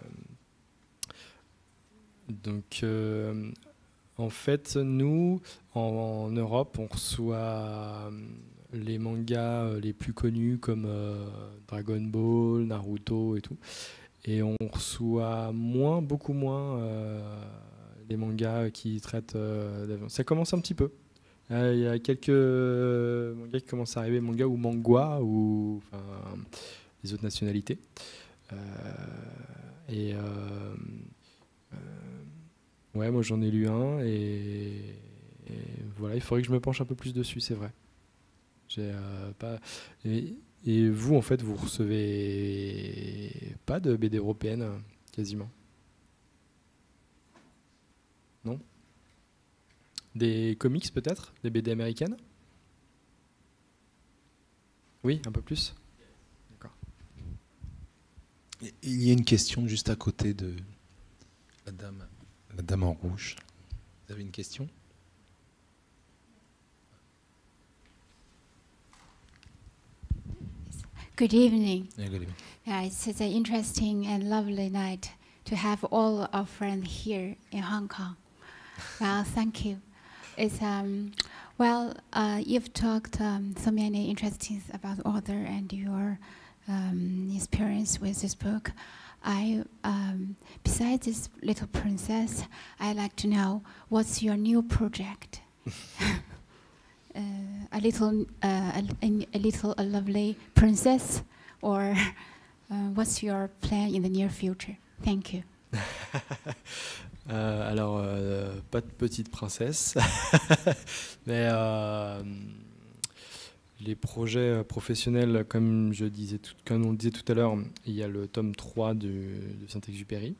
Donc, euh, en fait, nous, en, en Europe, on reçoit les mangas les plus connus comme euh, Dragon Ball, Naruto et tout. Et on reçoit moins, beaucoup moins euh, les mangas qui traitent euh, d'avion. Ça commence un petit peu. Il euh, y a quelques euh, mangas qui commencent à arriver, mangas ou mangua, ou enfin, les autres nationalités. Euh, et... Euh, euh, Ouais, moi j'en ai lu un et, et voilà, il faudrait que je me penche un peu plus dessus, c'est vrai. J'ai euh, pas et, et vous en fait, vous recevez pas de B D européenne quasiment, non? Des comics peut-être, des B D américaines? Oui, un peu plus. D'accord. Il y a une question juste à côté de la dame, la dame en rouge. Vous avez une question? Good evening. Yeah, good evening. Yeah, it's, it's an interesting and lovely night to have all our friends here in Hong Kong. Well, thank you. It's um, well, uh, you've talked um, so many interesting things about author and your um, experience with this book. I, um, besides this little princess, I'd like to know what's your new project. Uh, a little, uh, a, a little, a lovely princess, or uh, what's your plan in the near future? Thank you. euh, alors, euh, pas de petite princesse, mais euh, les projets professionnels, comme je disais, tout, comme on le disait tout à l'heure, il y a le tome trois de, de Saint-Exupéry.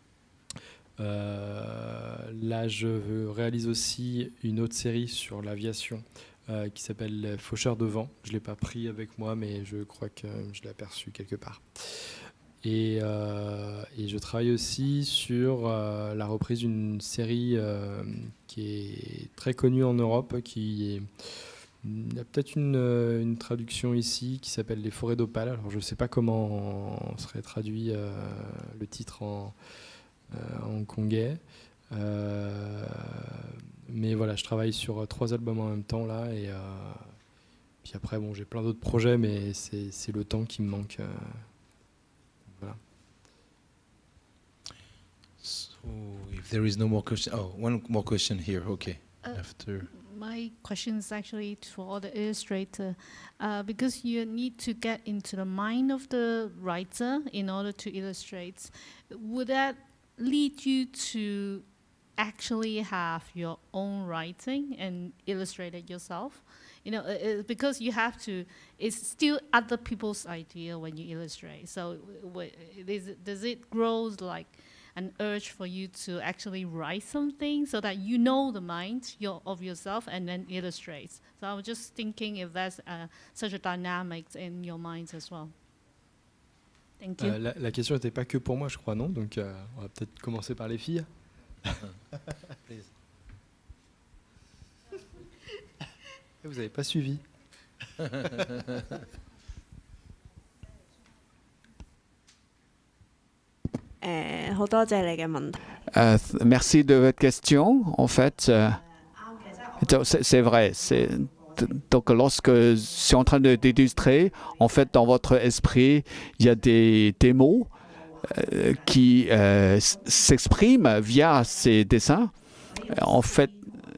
Euh, là, je réalise aussi une autre série sur l'aviation euh, qui s'appelle Faucheur de vent. Je ne l'ai pas pris avec moi, mais je crois que je l'ai aperçu quelque part. Et, euh, et je travaille aussi sur euh, la reprise d'une série euh, qui est très connue en Europe, qui est... Il y a peut-être une, une traduction ici qui s'appelle Les forêts d'Opale. Alors, je ne sais pas comment serait traduit euh, le titre en... Euh, hongkongais. Euh, mais voilà, je travaille sur euh, trois albums en même temps là, et euh, puis après bon, j'ai plein d'autres projets, mais c'est, c'est le temps qui me manque. Euh, voilà. So, if there is no more question, oh, one more question here. Okay. Uh, After. My question is actually for the illustrator, uh, because you need to get into the mind of the writer in order to illustrate. Would that lead you to actually have your own writing and illustrate it yourself? You know, uh, because you have to, it's still other people's idea when you illustrate. So w is it, does it grow like an urge for you to actually write something so that you know the mind your, of yourself and then illustrate? So I was just thinking if that's uh, such a dynamic in your minds as well. Thank you. Euh, la, la question n'était pas que pour moi, je crois, non? Donc, euh, on va peut-être commencer par les filles. Vous n'avez pas suivi. Euh, merci de votre question. En fait, euh, c'est, c'est vrai. C'est, donc, lorsque je suis en train de, d'illustrer, en fait, dans votre esprit, il y a des, des mots euh, qui euh, s'expriment via ces dessins. En fait,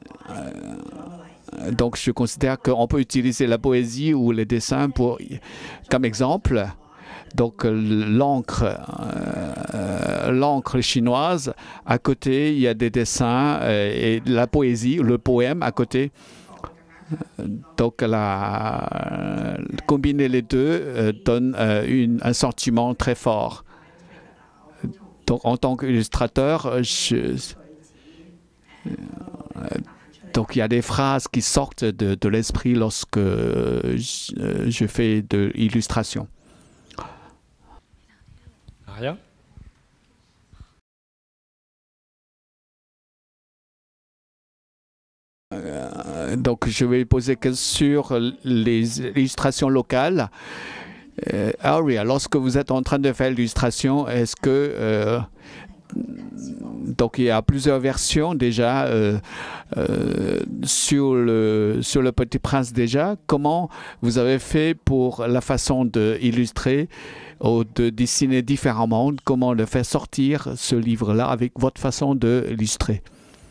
euh, donc, je considère qu'on peut utiliser la poésie ou les dessins pour, comme exemple. Donc l'encre, euh, l'encre chinoise, à côté, il y a des dessins euh, et la poésie, le poème à côté. Donc la, combiner les deux euh, donne euh, une, un sentiment très fort. Donc en tant qu'illustrateur, je, euh, donc il y a des phrases qui sortent de, de l'esprit lorsque je, je fais de l'illustration. Aria? Euh, donc, je vais poser que sur les illustrations locales. Euh, Aria, lorsque vous êtes en train de faire l'illustration, est-ce que... Euh, donc, il y a plusieurs versions déjà euh, euh, sur, le, sur le Petit Prince déjà. Comment vous avez fait pour la façon d'illustrer ou de dessiner différemment? Comment le faire sortir, ce livre-là, avec votre façon d'illustrer?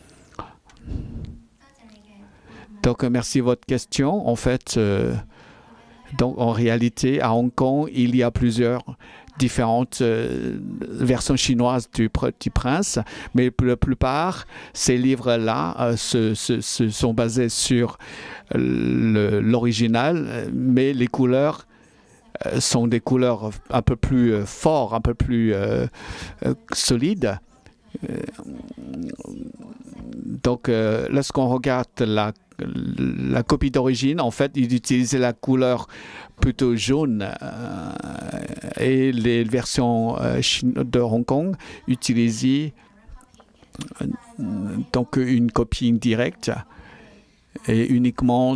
Donc, merci de votre question. En fait, euh, donc, en réalité, à Hong Kong, il y a plusieurs différentes euh, versions chinoises du Petit Prince, mais pour la plupart, ces livres-là euh, se, se, se sont basés sur euh, l'original, mais les couleurs euh, sont des couleurs un peu plus euh, fortes, un peu plus euh, euh, solides. Euh, donc, euh, lorsqu'on regarde la la copie d'origine, en fait, il utilisait la couleur plutôt jaune euh, et les versions euh, de Hong Kong utilisaient euh, donc une copie indirecte et uniquement,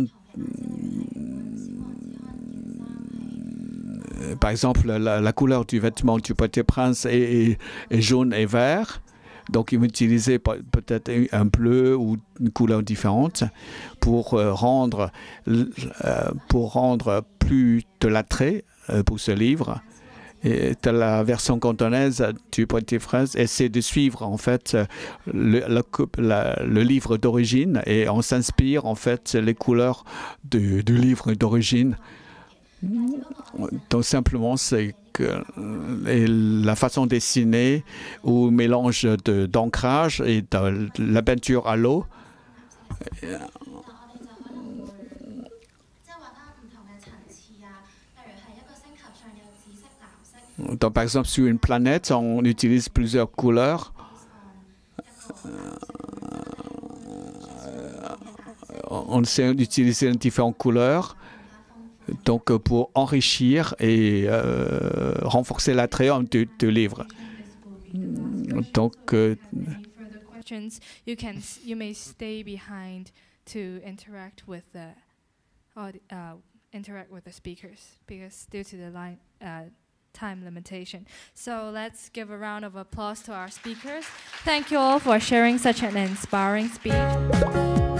euh, par exemple, la, la couleur du vêtement du Petit Prince est, est, est jaune et vert. Donc, ils utilisaient peut-être un bleu ou une couleur différente pour euh, rendre, euh, pour rendre plus de l'attrait euh, pour ce livre. Et la version cantonaise du Petit Prince essaie de suivre en fait le, la, la, le livre d'origine et on s'inspire en fait les couleurs du, du livre d'origine. Donc simplement c'est que et la façon de dessiner ou mélange de, d'ancrage et de la peinture à l'eau. Donc, par exemple, sur une planète, on utilise plusieurs couleurs. On sait utiliser différentes couleurs. Donc, pour enrichir et euh, renforcer l'attrait du, du livre. Donc, euh, you can you may stay behind to interact with the uh, interact with the speakers because due to the line uh, time limitation. So let's give a round of applause to our speakers. Thank you all for sharing such an inspiring speech.